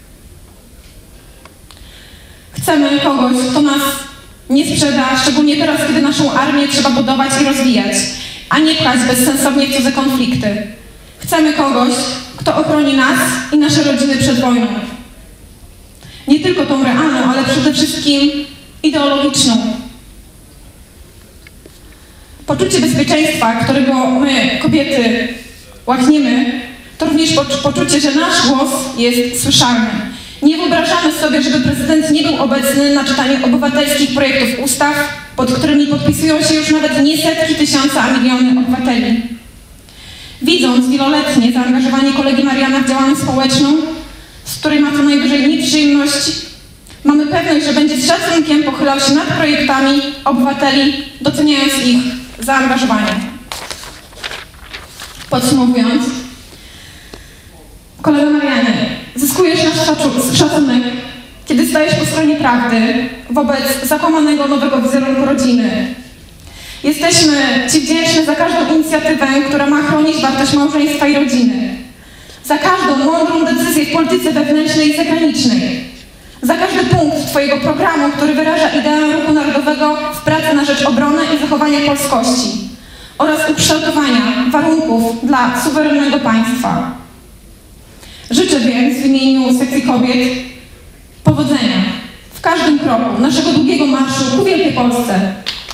Chcemy kogoś, kto nas nie sprzeda, szczególnie teraz, kiedy naszą armię trzeba budować i rozwijać, a nie pchać bezsensownie w cudze konflikty. Chcemy kogoś, kto ochroni nas i nasze rodziny przed wojną. Nie tylko tą realną, ale przede wszystkim ideologiczną. Poczucie bezpieczeństwa, którego my, kobiety, łakniemy, to również poczucie, że nasz głos jest słyszalny. Nie wyobrażamy sobie, żeby prezydent nie był obecny na czytaniu obywatelskich projektów ustaw, pod którymi podpisują się już nawet nie setki tysiąca, a miliony obywateli. Widząc wieloletnie zaangażowanie kolegi Mariana w działalność społeczną, z której ma co najwyżej nieprzyjemność, mamy pewność, że będzie z szacunkiem pochylał się nad projektami obywateli, doceniając ich zaangażowanie. Podsumowując, kolego Marianie, zyskujesz nasz szacunek, kiedy stajesz po stronie prawdy wobec zakłamanego nowego wizerunku rodziny. Jesteśmy Ci wdzięczni za każdą inicjatywę, która ma chronić wartość małżeństwa i rodziny. Za każdą mądrą decyzję w polityce wewnętrznej i zagranicznej. Za każdy punkt Twojego programu, który wyraża ideę Ruchu Narodowego w pracy na rzecz obrony i zachowania polskości oraz ukształtowania warunków dla suwerennego państwa. Życzę więc w imieniu Sekcji Kobiet powodzenia w każdym kroku naszego długiego marszu ku Wielkiej Polsce.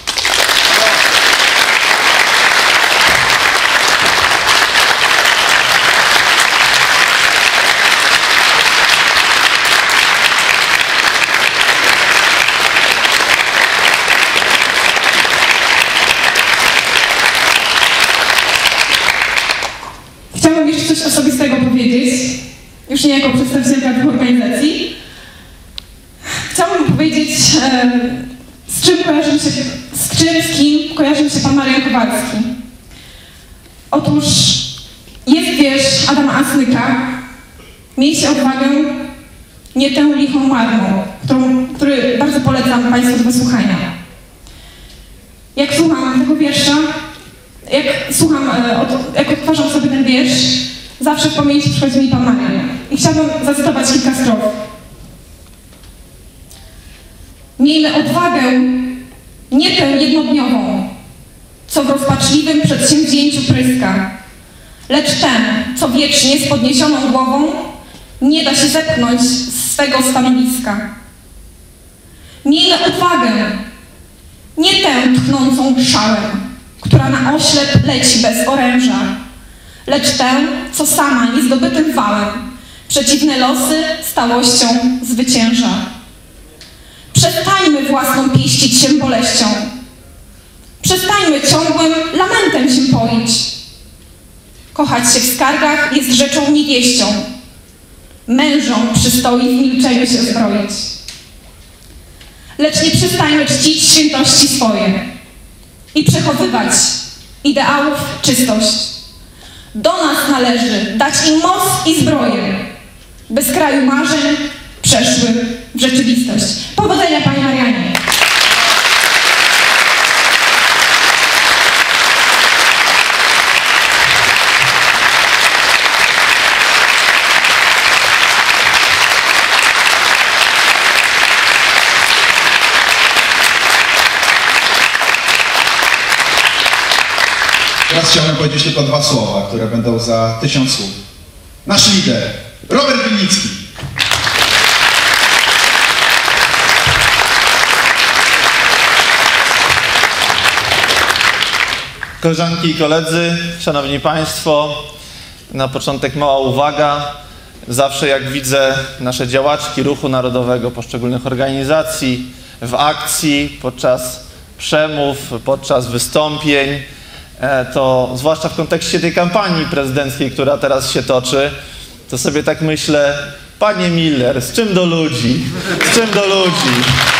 Chciałabym jeszcze coś osobistego powiedzieć, już nie jako przedstawicielka tych organizacji. Chciałabym powiedzieć, e, z czym kojarzy mi się, z czym, z kim kojarzy mi się pan Marian Kowalski. Otóż jest wiersz Adama Asnyka, miejcie odwagę, nie tę lichą marną, którą, który bardzo polecam Państwu do wysłuchania. Jak słucham tego wiersza, jak słucham, od, jak odtwarzam sobie ten wiersz, zawsze w pamięci przychodzi mi pan Marian. I chciałabym zacytować kilka strof. Miejmy odwagę, nie tę jednodniową, co w rozpaczliwym przedsięwzięciu pryska, lecz tę, co wiecznie z podniesioną głową nie da się zepchnąć z swego stanowiska. Miejmy odwagę, nie tę tchnącą szałem, która na oślep leci bez oręża, lecz tę, co sama niezdobytym wałem przeciwne losy stałością zwycięża. Przestańmy własną pieścić się boleścią. Przestańmy ciągłym lamentem się poić. Kochać się w skargach jest rzeczą niewieścią. Mężom przystoi w milczeniu się zbroić. Lecz nie przestańmy czcić świętości swoje i przechowywać ideałów czystość. Do nas należy dać im moc i zbroję, by z kraju marzeń przeszły w rzeczywistość. Powodzenia, Panie Marianie! Teraz chciałbym powiedzieć tylko dwa słowa, które będą za tysiąc słów. Nasz lider, Robert Winnicki. Koleżanki i koledzy, Szanowni Państwo, Na początek mała uwaga. Zawsze jak widzę nasze działaczki Ruchu Narodowego, poszczególnych organizacji w akcji, podczas przemów, podczas wystąpień, to zwłaszcza w kontekście tej kampanii prezydenckiej, która teraz się toczy, to sobie tak myślę, panie Miller, z czym do ludzi? Z czym do ludzi?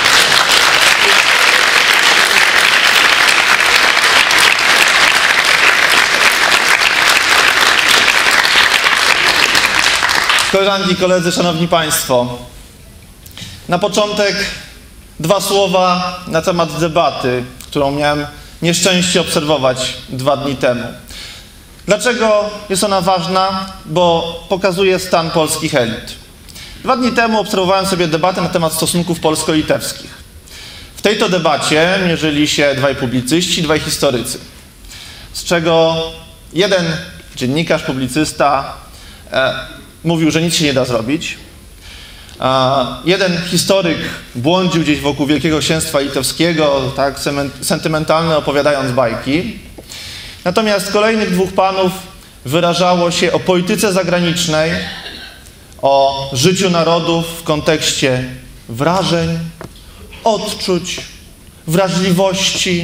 Koleżanki i koledzy, szanowni państwo, na początek dwa słowa na temat debaty, którą miałem nieszczęście obserwować dwa dni temu. Dlaczego jest ona ważna? Bo pokazuje stan polskich elit. Dwa dni temu obserwowałem sobie debatę na temat stosunków polsko-litewskich. W tej to debacie mierzyli się dwaj publicyści, dwaj historycy, z czego jeden dziennikarz, publicysta e, mówił, że nic się nie da zrobić. Jeden historyk błądził gdzieś wokół Wielkiego Księstwa Litewskiego, tak sentymentalnie opowiadając bajki. Natomiast kolejnych dwóch panów wyrażało się o polityce zagranicznej, o życiu narodów w kontekście wrażeń, odczuć, wrażliwości,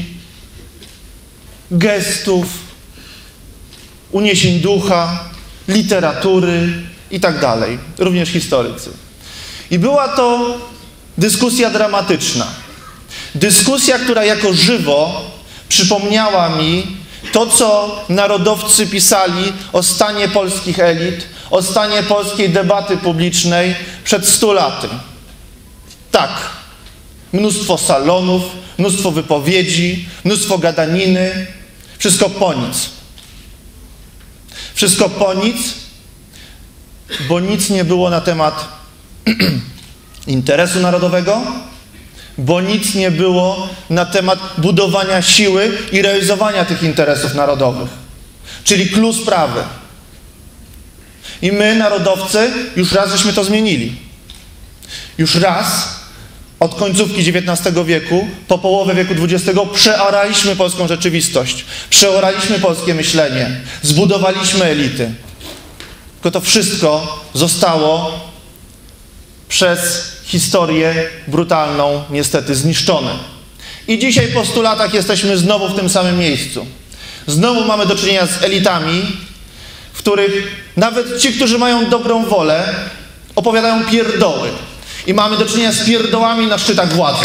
gestów, uniesień ducha, literatury i tak dalej, również historycy. I była to dyskusja dramatyczna. Dyskusja, która jako żywo przypomniała mi to, co narodowcy pisali o stanie polskich elit, o stanie polskiej debaty publicznej przed stu laty. Tak, mnóstwo salonów, mnóstwo wypowiedzi, mnóstwo gadaniny, wszystko po nic. Wszystko po nic, bo nic nie było na temat interesu narodowego, bo nic nie było na temat budowania siły i realizowania tych interesów narodowych. Czyli klucz sprawy. I my, narodowcy, już raz żeśmy to zmienili. Już raz od końcówki dziewiętnastego wieku po połowę wieku dwudziestego przeoraliśmy polską rzeczywistość, przeoraliśmy polskie myślenie, zbudowaliśmy elity. Tylko to wszystko zostało przez historię brutalną niestety zniszczone. I dzisiaj po stu latach jesteśmy znowu w tym samym miejscu. Znowu mamy do czynienia z elitami, w których nawet ci, którzy mają dobrą wolę, opowiadają pierdoły. I mamy do czynienia z pierdołami na szczytach władzy.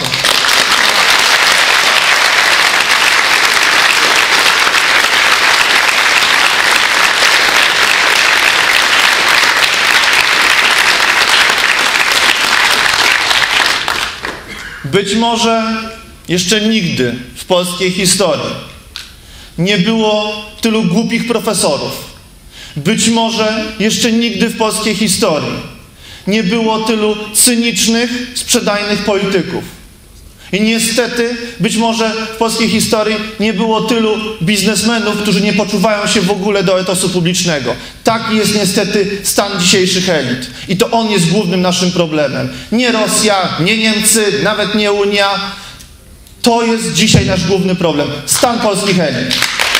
Być może jeszcze nigdy w polskiej historii nie było tylu głupich profesorów. Być może jeszcze nigdy w polskiej historii nie było tylu cynicznych, sprzedajnych polityków. I niestety, być może w polskiej historii nie było tylu biznesmenów, którzy nie poczuwają się w ogóle do etosu publicznego. Taki jest niestety stan dzisiejszych elit. I to on jest głównym naszym problemem. Nie Rosja, nie Niemcy, nawet nie Unia. To jest dzisiaj nasz główny problem. Stan polskich elit.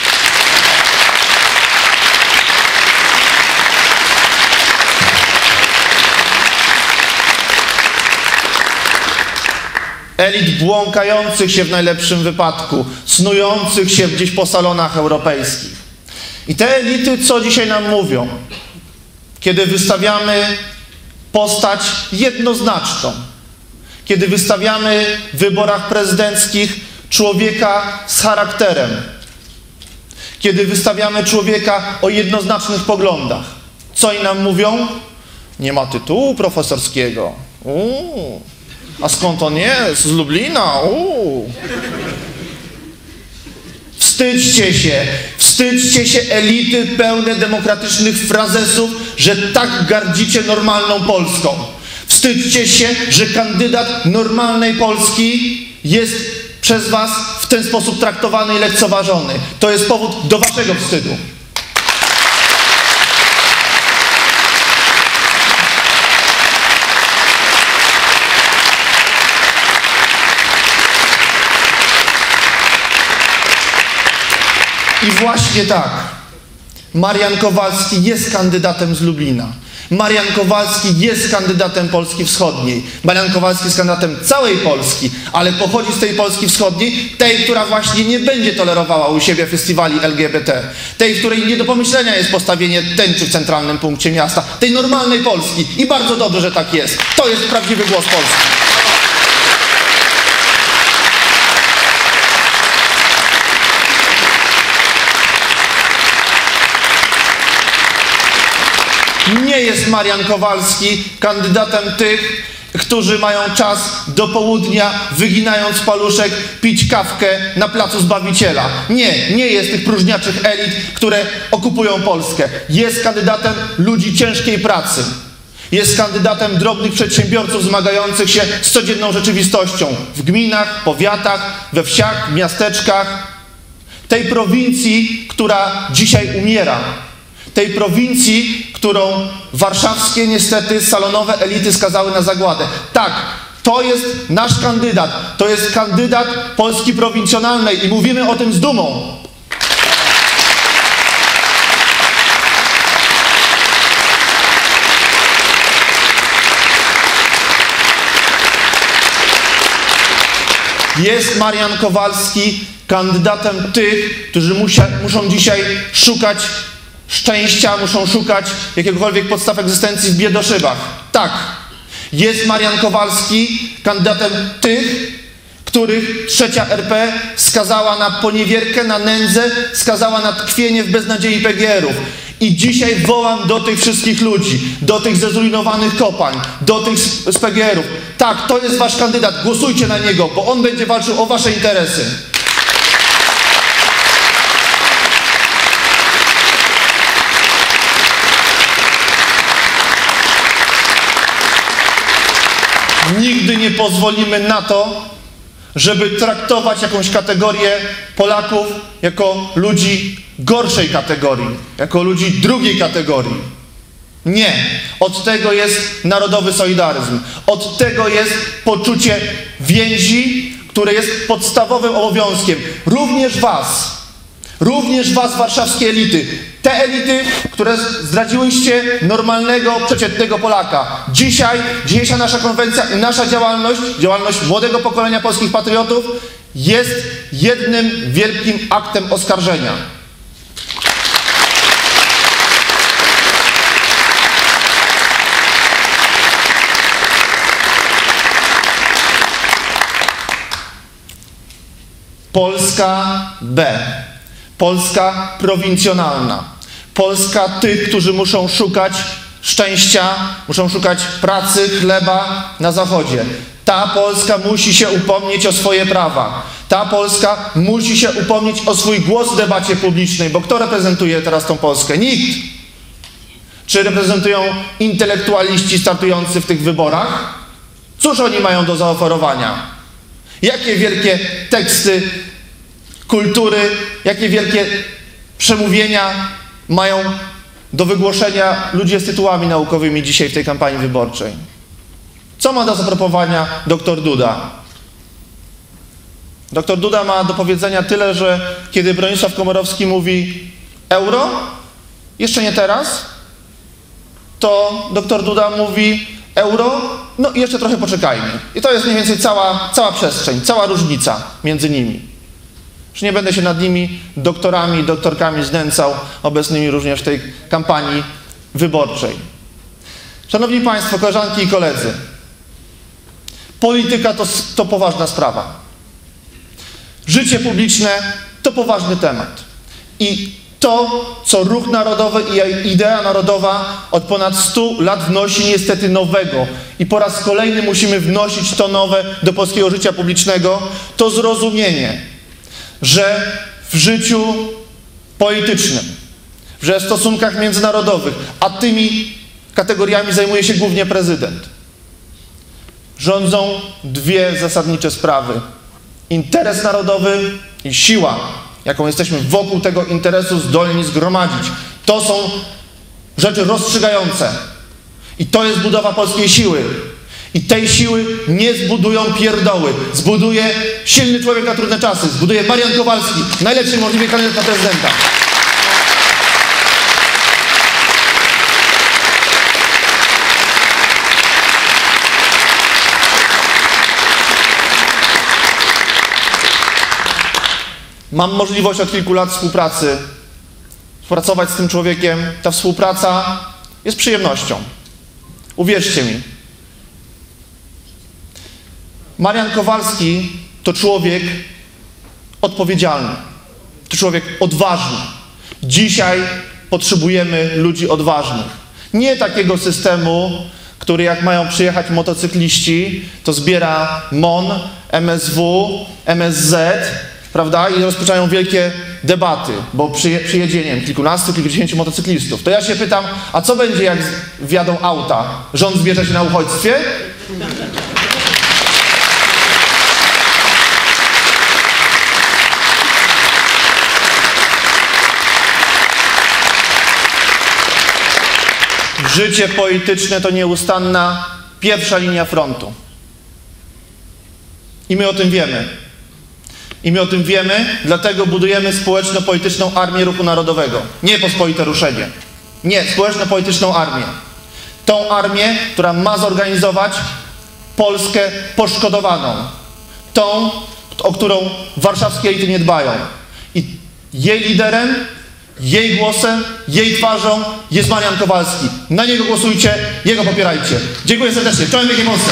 Elit błąkających się w najlepszym wypadku, snujących się gdzieś po salonach europejskich. I te elity co dzisiaj nam mówią? Kiedy wystawiamy postać jednoznaczną, kiedy wystawiamy w wyborach prezydenckich człowieka z charakterem, kiedy wystawiamy człowieka o jednoznacznych poglądach, co oni nam mówią? Nie ma tytułu profesorskiego. Uuu. A skąd on jest? Z Lublina? Uuu. Wstydźcie się, wstydźcie się elity pełne demokratycznych frazesów, że tak gardzicie normalną Polską. Wstydźcie się, że kandydat normalnej Polski jest przez was w ten sposób traktowany i lekceważony. To jest powód do waszego wstydu. I właśnie tak, Marian Kowalski jest kandydatem z Lublina. Marian Kowalski jest kandydatem Polski Wschodniej. Marian Kowalski jest kandydatem całej Polski, ale pochodzi z tej Polski Wschodniej, tej, która właśnie nie będzie tolerowała u siebie festiwali L G B T. Tej, w której nie do pomyślenia jest postawienie tęczy w centralnym punkcie miasta. Tej normalnej Polski. I bardzo dobrze, że tak jest. To jest prawdziwy głos Polski. Nie jest Marian Kowalski kandydatem tych, którzy mają czas do południa, wyginając paluszek, pić kawkę na placu Zbawiciela. Nie, nie jest tych próżniaczych elit, które okupują Polskę. Jest kandydatem ludzi ciężkiej pracy. Jest kandydatem drobnych przedsiębiorców zmagających się z codzienną rzeczywistością w gminach, powiatach, we wsiach, w miasteczkach. Tej prowincji, która dzisiaj umiera. Tej prowincji, którą warszawskie niestety salonowe elity skazały na zagładę. Tak, to jest nasz kandydat. To jest kandydat Polski prowincjonalnej i mówimy o tym z dumą. Jest Marian Kowalski kandydatem tych, którzy musia, muszą dzisiaj szukać szczęścia, muszą szukać jakiegokolwiek podstaw egzystencji w biedoszybach. Tak, jest Marian Kowalski kandydatem tych, których trzecia R P skazała na poniewierkę, na nędzę, skazała na tkwienie w beznadziei P G erów. I dzisiaj wołam do tych wszystkich ludzi, do tych zrujnowanych kopalń, do tych z P G erów. Tak, to jest wasz kandydat, głosujcie na niego, bo on będzie walczył o wasze interesy. Nigdy nie pozwolimy na to, żeby traktować jakąś kategorię Polaków jako ludzi gorszej kategorii, jako ludzi drugiej kategorii. Nie. Od tego jest narodowy solidaryzm. Od tego jest poczucie więzi, które jest podstawowym obowiązkiem. Również was, również was, warszawskie elity. Te elity, które zdradziłyście normalnego, przeciętnego Polaka. Dzisiaj, dzisiejsza nasza konwencja i nasza działalność, działalność młodego pokolenia polskich patriotów jest jednym wielkim aktem oskarżenia. Polska B. Polska prowincjonalna. Polska tych, którzy muszą szukać szczęścia, muszą szukać pracy, chleba na Zachodzie. Ta Polska musi się upomnieć o swoje prawa. Ta Polska musi się upomnieć o swój głos w debacie publicznej, bo kto reprezentuje teraz tą Polskę? Nikt. Czy reprezentują intelektualiści startujący w tych wyborach? Cóż oni mają do zaoferowania? Jakie wielkie teksty kultury, jakie wielkie przemówienia mają do wygłoszenia ludzie z tytułami naukowymi dzisiaj w tej kampanii wyborczej? Co ma do zaproponowania doktor Duda? Doktor Duda ma do powiedzenia tyle, że kiedy Bronisław Komorowski mówi euro, jeszcze nie teraz, to doktor Duda mówi euro, no i jeszcze trochę poczekajmy. I to jest mniej więcej cała, cała przestrzeń, cała różnica między nimi. Już nie będę się nad nimi doktorami, doktorkami znęcał, obecnymi również w tej kampanii wyborczej. Szanowni Państwo, koleżanki i koledzy, polityka to, to poważna sprawa. Życie publiczne to poważny temat. I to, co ruch narodowy i idea narodowa od ponad stu lat wnosi niestety nowego i po raz kolejny musimy wnosić to nowe do polskiego życia publicznego, to zrozumienie, że w życiu politycznym, że w stosunkach międzynarodowych, a tymi kategoriami zajmuje się głównie prezydent, rządzą dwie zasadnicze sprawy. Interes narodowy i siła, jaką jesteśmy wokół tego interesu zdolni zgromadzić. To są rzeczy rozstrzygające. I to jest budowa polskiej siły. I tej siły nie zbudują pierdoły. Zbuduje silny człowiek na trudne czasy. Zbuduje Marian Kowalski, najlepszy możliwy kandydat na prezydenta. Mam możliwość od kilku lat współpracy, współpracować z tym człowiekiem. Ta współpraca jest przyjemnością. Uwierzcie mi. Marian Kowalski to człowiek odpowiedzialny. To człowiek odważny. Dzisiaj potrzebujemy ludzi odważnych. Nie takiego systemu, który jak mają przyjechać motocykliści, to zbiera M O N, M S W, M S Z, prawda? I rozpoczynają wielkie debaty, bo przyje, przyjedzie, nie wiem, kilkunastu, kilkudziesięciu motocyklistów. To ja się pytam, a co będzie, jak wjadą auta? Rząd zbierze się na uchodźstwie? Życie polityczne to nieustanna pierwsza linia frontu. I my o tym wiemy. I my o tym wiemy, dlatego budujemy społeczno-polityczną armię Ruchu Narodowego. Nie pospolite ruszenie. Nie, społeczno-polityczną armię. Tą armię, która ma zorganizować Polskę poszkodowaną. Tą, o którą warszawskie elity nie dbają. I jej liderem, jej głosem, jej twarzą jest Marian Kowalski. Na niego głosujcie, jego popierajcie. Dziękuję serdecznie. Czołem wielkiej Polsce.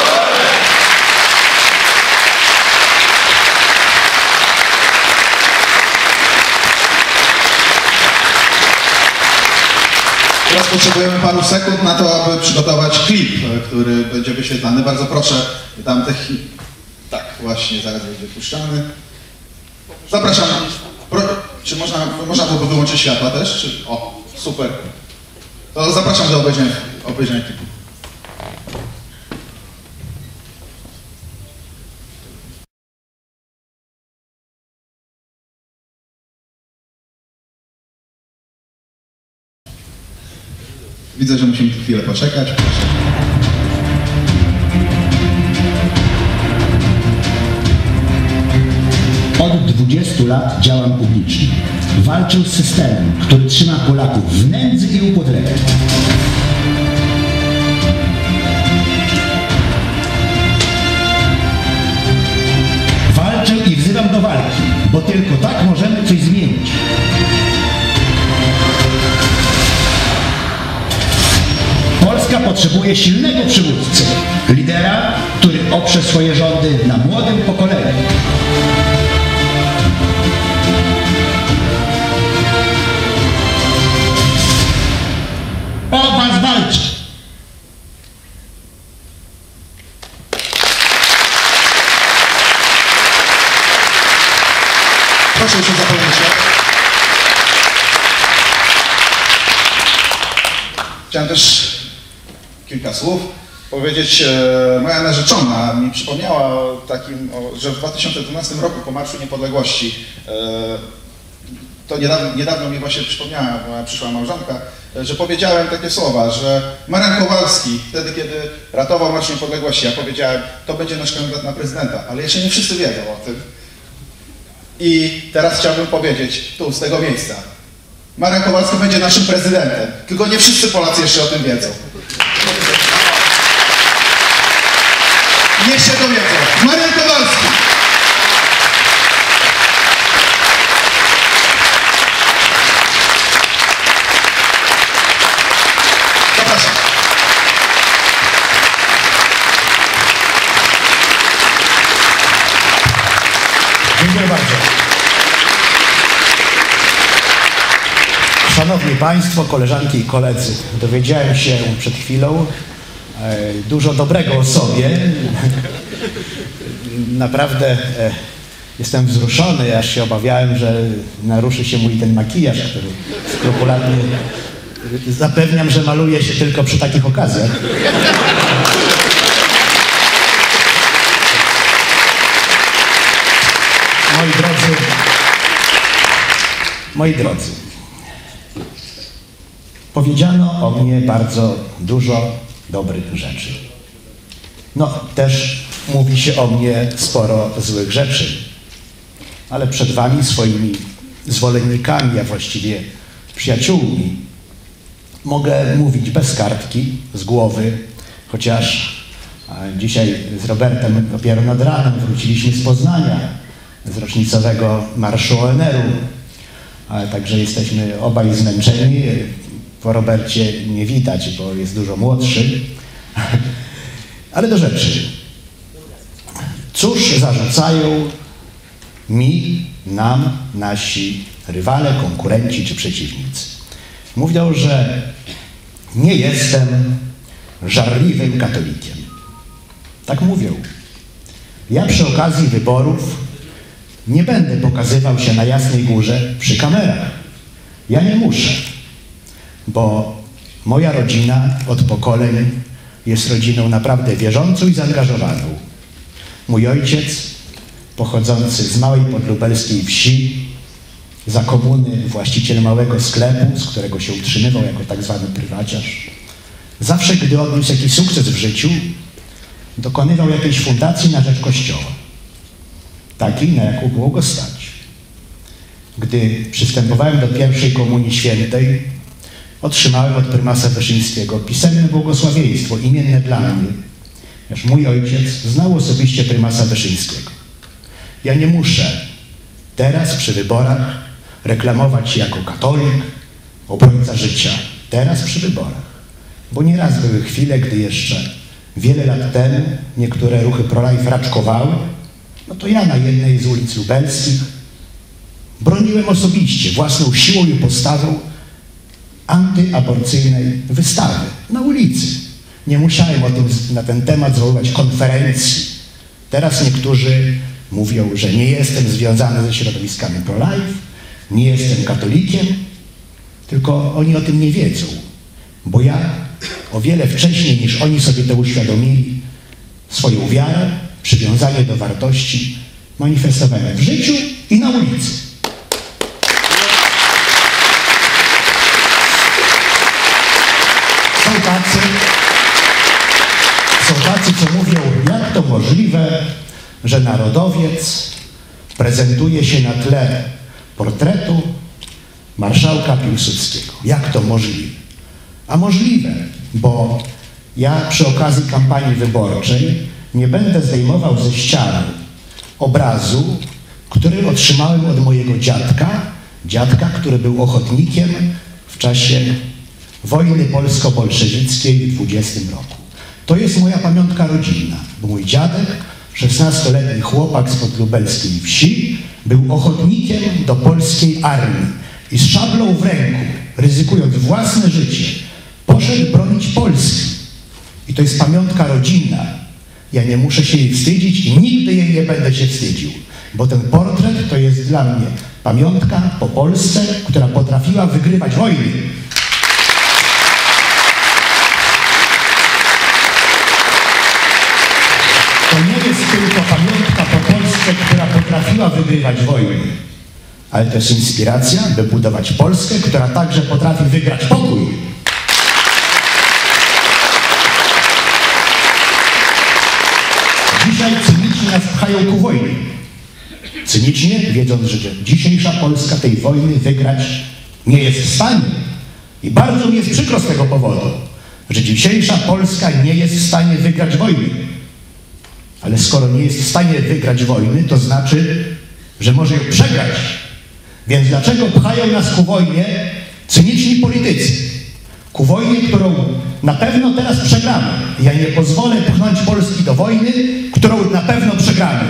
Teraz potrzebujemy paru sekund na to, aby przygotować klip, który będzie wyświetlany. Bardzo proszę, tam tych... Tak, właśnie, zaraz będzie puszczany. Zapraszam. Pro... Czy można, można byłoby wyłączyć światła też? Czy... O, super. To zapraszam do obejrzenia, obejrzenia klipu. Widzę, że musimy chwilę poczekać. Od dwudziestu lat działam publicznie. Walczył z systemem, który trzyma Polaków w nędzy i upodleniu. Walczę i wzywam do walki, bo tylko tak możemy coś zmienić. Polska potrzebuje silnego przywódcy, lidera, który oprze swoje rządy na młodym pokoleniu. O was walczy! Proszę się zapomnieć. Chciałem też kilka słów powiedzieć. E, moja narzeczona mi przypomniała o takim, o, że w dwa tysiące dwunastym roku po Marszu Niepodległości, e, to niedawno, niedawno mi właśnie przypomniała moja przyszła małżonka, e, że powiedziałem takie słowa, że Marian Kowalski, wtedy kiedy ratował Marsz Niepodległości, ja powiedziałem, to będzie nasz kandydat na prezydenta, ale jeszcze nie wszyscy wiedzą o tym. I teraz chciałbym powiedzieć tu, z tego miejsca, Marian Kowalski będzie naszym prezydentem, tylko nie wszyscy Polacy jeszcze o tym wiedzą. Niech się dowiedzą. Marian Kowalski! Zapraszam. Dziękuję bardzo. Szanowni Państwo, koleżanki i koledzy, dowiedziałem się przed chwilą e, dużo dobrego o sobie. Naprawdę e, jestem wzruszony, aż się obawiałem, że naruszy się mój ten makijaż, który skrupulatnie zapewniam, że maluję się tylko przy takich okazjach. Moi drodzy, moi drodzy, powiedziano o mnie bardzo dużo dobrych rzeczy. No, też mówi się o mnie sporo złych rzeczy. Ale przed wami, swoimi zwolennikami, a właściwie przyjaciółmi, mogę mówić bez kartki, z głowy, chociaż dzisiaj z Robertem dopiero nad ranem wróciliśmy z Poznania. z rocznicowego Marszu O N R-u, ale także jesteśmy obaj zmęczeni. Po Robercie nie widać, bo jest dużo młodszy. Ale do rzeczy. Cóż zarzucają mi, nam, nasi rywale, konkurenci czy przeciwnicy? Mówią, że nie jestem żarliwym katolikiem. Tak mówią. Ja przy okazji wyborów nie będę pokazywał się na Jasnej Górze przy kamerach. Ja nie muszę, bo moja rodzina od pokoleń jest rodziną naprawdę wierzącą i zaangażowaną. Mój ojciec, pochodzący z małej podlubelskiej wsi, za komuny właściciel małego sklepu, z którego się utrzymywał jako tak zwany prywaciarz, zawsze, gdy odniósł jakiś sukces w życiu, dokonywał jakiejś fundacji na rzecz Kościoła. Takiej, na jaką było go stać. Gdy przystępowałem do pierwszej komunii świętej, otrzymałem od prymasa Wyszyńskiego pisemne błogosławieństwo imienne dla mnie, ponieważ mój ojciec znał osobiście prymasa Wyszyńskiego. Ja nie muszę teraz przy wyborach reklamować się jako katolik, obrońca życia. Teraz przy wyborach. Bo nieraz były chwile, gdy jeszcze wiele lat temu niektóre ruchy pro-life raczkowały, no to ja na jednej z ulic lubelskich broniłem osobiście, własną siłą i postawą antyaborcyjnej wystawy na ulicy. Nie musiałem o tym, na ten temat zwoływać konferencji. Teraz niektórzy mówią, że nie jestem związany ze środowiskami pro-life, nie jestem katolikiem, tylko oni o tym nie wiedzą, bo ja o wiele wcześniej niż oni sobie to uświadomili, swoją wiarę, przywiązanie do wartości manifestowałem w życiu i na ulicy. Są tacy, są tacy, co mówią, jak to możliwe, że narodowiec prezentuje się na tle portretu marszałka Piłsudskiego. Jak to możliwe? A możliwe, bo ja przy okazji kampanii wyborczej nie będę zdejmował ze ściany obrazu, który otrzymałem od mojego dziadka, dziadka, który był ochotnikiem w czasie wojny polsko-bolszewickiej w dwudziestym roku. To jest moja pamiątka rodzinna, bo mój dziadek, szesnastoletni chłopak z podlubelskiej wsi, był ochotnikiem do polskiej armii i z szablą w ręku, ryzykując własne życie, poszedł bronić Polski. I to jest pamiątka rodzinna. Ja nie muszę się jej wstydzić i nigdy jej nie będę się wstydził, bo ten portret to jest dla mnie pamiątka po Polsce, która potrafiła wygrywać wojny. To nie jest tylko pamiątka po Polsce, która potrafiła wygrywać wojny, ale to jest inspiracja, by budować Polskę, która także potrafi wygrać pokój. Dzisiaj cyniczni nas pchają ku wojnie. Cynicznie, wiedząc, że dzisiejsza Polska tej wojny wygrać nie jest w stanie. I bardzo mi jest przykro z tego powodu, że dzisiejsza Polska nie jest w stanie wygrać wojny. Ale skoro nie jest w stanie wygrać wojny, to znaczy, że może ją przegrać. Więc dlaczego pchają nas ku wojnie cyniczni politycy? Ku wojnie, którą na pewno teraz przegramy. Ja nie pozwolę pchnąć Polski do wojny, którą na pewno przegramy.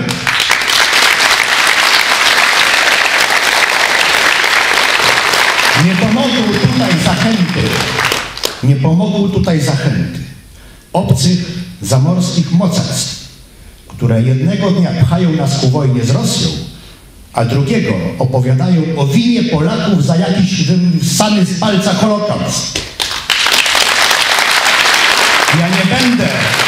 Nie pomogą tutaj zachęty, nie pomogą tutaj zachęty obcych zamorskich mocarstw, które jednego dnia pchają nas ku wojnie z Rosją, a drugiego opowiadają o winie Polaków za jakiś wyssany z palca Holokaust. Ja nie będę,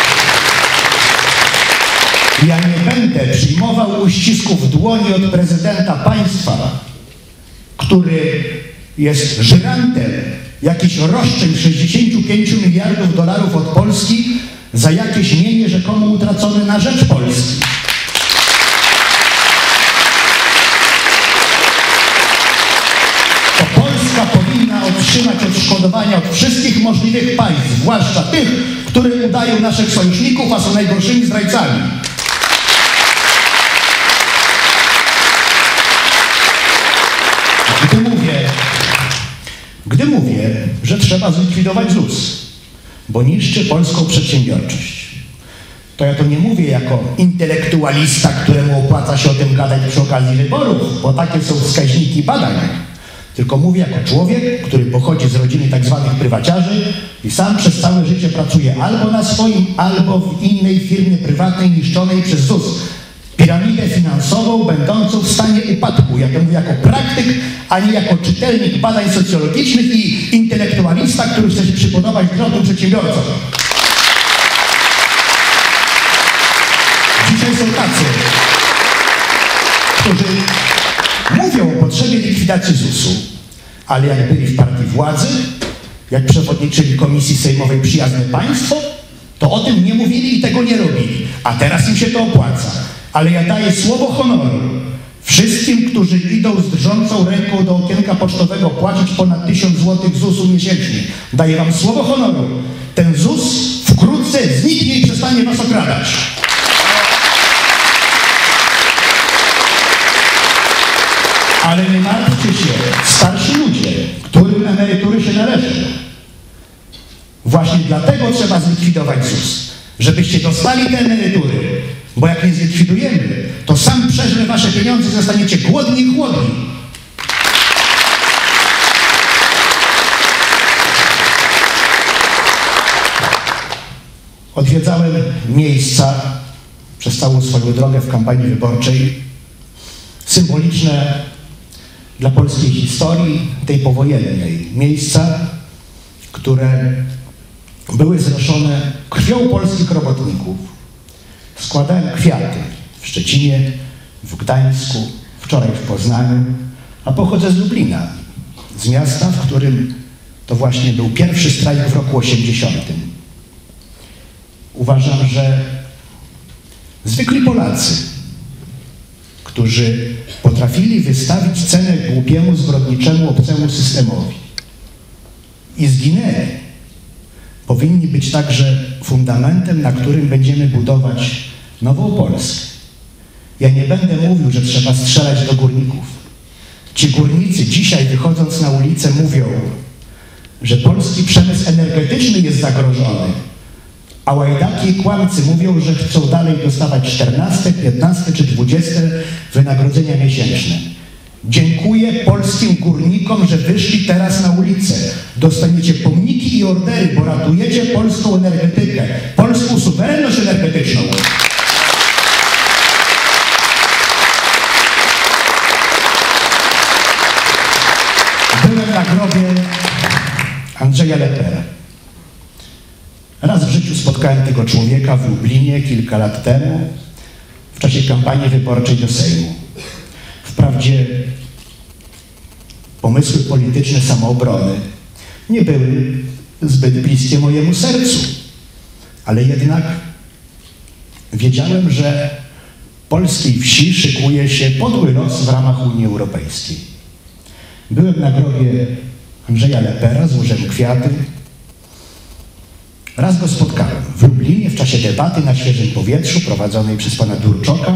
ja nie będę przyjmował uścisków dłoni od prezydenta państwa, który jest żyrantem jakichś roszczeń sześćdziesięciu pięciu miliardów dolarów od Polski za jakieś mienie rzekomo utracone na rzecz Polski. To Polska powinna otrzymać odszkodowania od wszystkich możliwych państw, zwłaszcza tych, które udają naszych sojuszników, a są najgorszymi zdrajcami. Gdy mówię, gdy mówię, że trzeba zlikwidować Z U S, bo niszczy polską przedsiębiorczość, to ja to nie mówię jako intelektualista, któremu opłaca się o tym gadać przy okazji wyborów, bo takie są wskaźniki badań. Tylko mówię jako człowiek, który pochodzi z rodziny tak zwanych prywaciarzy i sam przez całe życie pracuje albo na swoim, albo w innej firmie prywatnej niszczonej przez Z U S. Piramidę finansową będącą w stanie upadku. Ja to mówię jako praktyk, a nie jako czytelnik badań socjologicznych i intelektualista, który chce się przypodobać drobnym przedsiębiorcom. Dzisiaj są tacy, którzy mówią o potrzebie likwidacji Z U S-u, ale jak byli w partii władzy, jak przewodniczyli Komisji Sejmowej Przyjazne Państwo, to o tym nie mówili i tego nie robili. A teraz im się to opłaca. Ale ja daję słowo honoru wszystkim, którzy idą z drżącą ręką do okienka pocztowego płacić ponad tysiąc złotych Z U S-u miesięcznie. Daję wam słowo honoru. Ten Z U S wkrótce zniknie i przestanie was okradać. Ale nie martwcie się, starsi ludzie, którym emerytury się należą. Właśnie dlatego trzeba zlikwidować Z U S, żebyście dostali te emerytury, bo jak nie zlikwidujemy, to sam przeżre wasze pieniądze i zostaniecie głodni i chłodni. Odwiedzałem miejsca przez całą swoją drogę w kampanii wyborczej symboliczne dla polskiej historii, tej powojennej. Miejsca, które były zroszone krwią polskich robotników. Składałem kwiaty w Szczecinie, w Gdańsku, wczoraj w Poznaniu, a pochodzę z Lublina, z miasta, w którym to właśnie był pierwszy strajk w roku osiemdziesiątym. Uważam, że zwykli Polacy, którzy potrafili wystawić cenę głupiemu, zbrodniczemu, obcemu systemowi i zginęli, powinni być także fundamentem, na którym będziemy budować nową Polskę. Ja nie będę mówił, że trzeba strzelać do górników. Ci górnicy dzisiaj, wychodząc na ulicę, mówią, że polski przemysł energetyczny jest zagrożony, a łajdaki i kłamcy mówią, że chcą dalej dostawać czternaste, piętnaste czy dwudzieste wynagrodzenia miesięczne. Dziękuję polskim górnikom, że wyszli teraz na ulicę. Dostaniecie pomniki i ordery, bo ratujecie polską energetykę, polską suwerenność energetyczną. Byłem na grobie Andrzeja Lepera. Raz w życiu spotkałem tego człowieka w Lublinie kilka lat temu w czasie kampanii wyborczej do Sejmu. Wprawdzie pomysły polityczne samoobrony nie były zbyt bliskie mojemu sercu, ale jednak wiedziałem, że polskiej wsi szykuje się podły los w ramach Unii Europejskiej. Byłem na grobie Andrzeja Lepera, złożyłem kwiaty. Raz go spotkałem w Lublinie w czasie debaty na świeżym powietrzu prowadzonej przez pana Durczoka.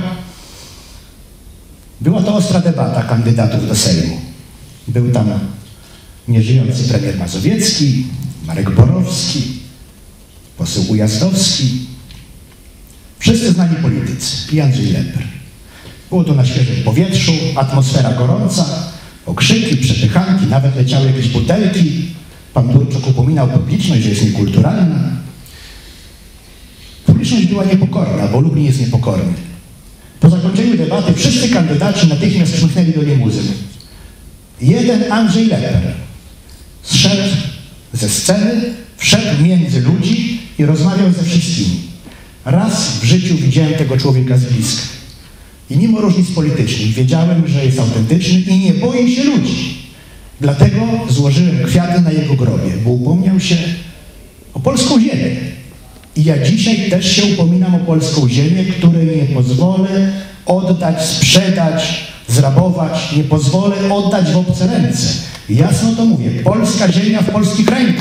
Była to ostra debata kandydatów do Sejmu. Był tam nieżyjący premier Mazowiecki, Marek Borowski, poseł Ujazdowski. Wszyscy znani politycy i Andrzej Leper. Było to na świeżym powietrzu, atmosfera gorąca, okrzyki, przepychanki, nawet leciały jakieś butelki. Pan Durczok upominał publiczność, że jest niekulturalna. Publiczność była niepokorna, bo Lublin jest niepokorny. Po zakończeniu debaty wszyscy kandydaci natychmiast przymknęli do limuzyn. Jeden Andrzej Leper zszedł ze sceny, wszedł między ludzi i rozmawiał ze wszystkimi. Raz w życiu widziałem tego człowieka z bliska. I mimo różnic politycznych wiedziałem, że jest autentyczny i nie boi się ludzi. Dlatego złożyłem kwiaty na jego grobie, bo upomniał się o polską ziemię. I ja dzisiaj też się upominam o polską ziemię, której nie pozwolę oddać, sprzedać, zrabować, nie pozwolę oddać w obce ręce. Jasno to mówię, polska ziemia w polskich rękach.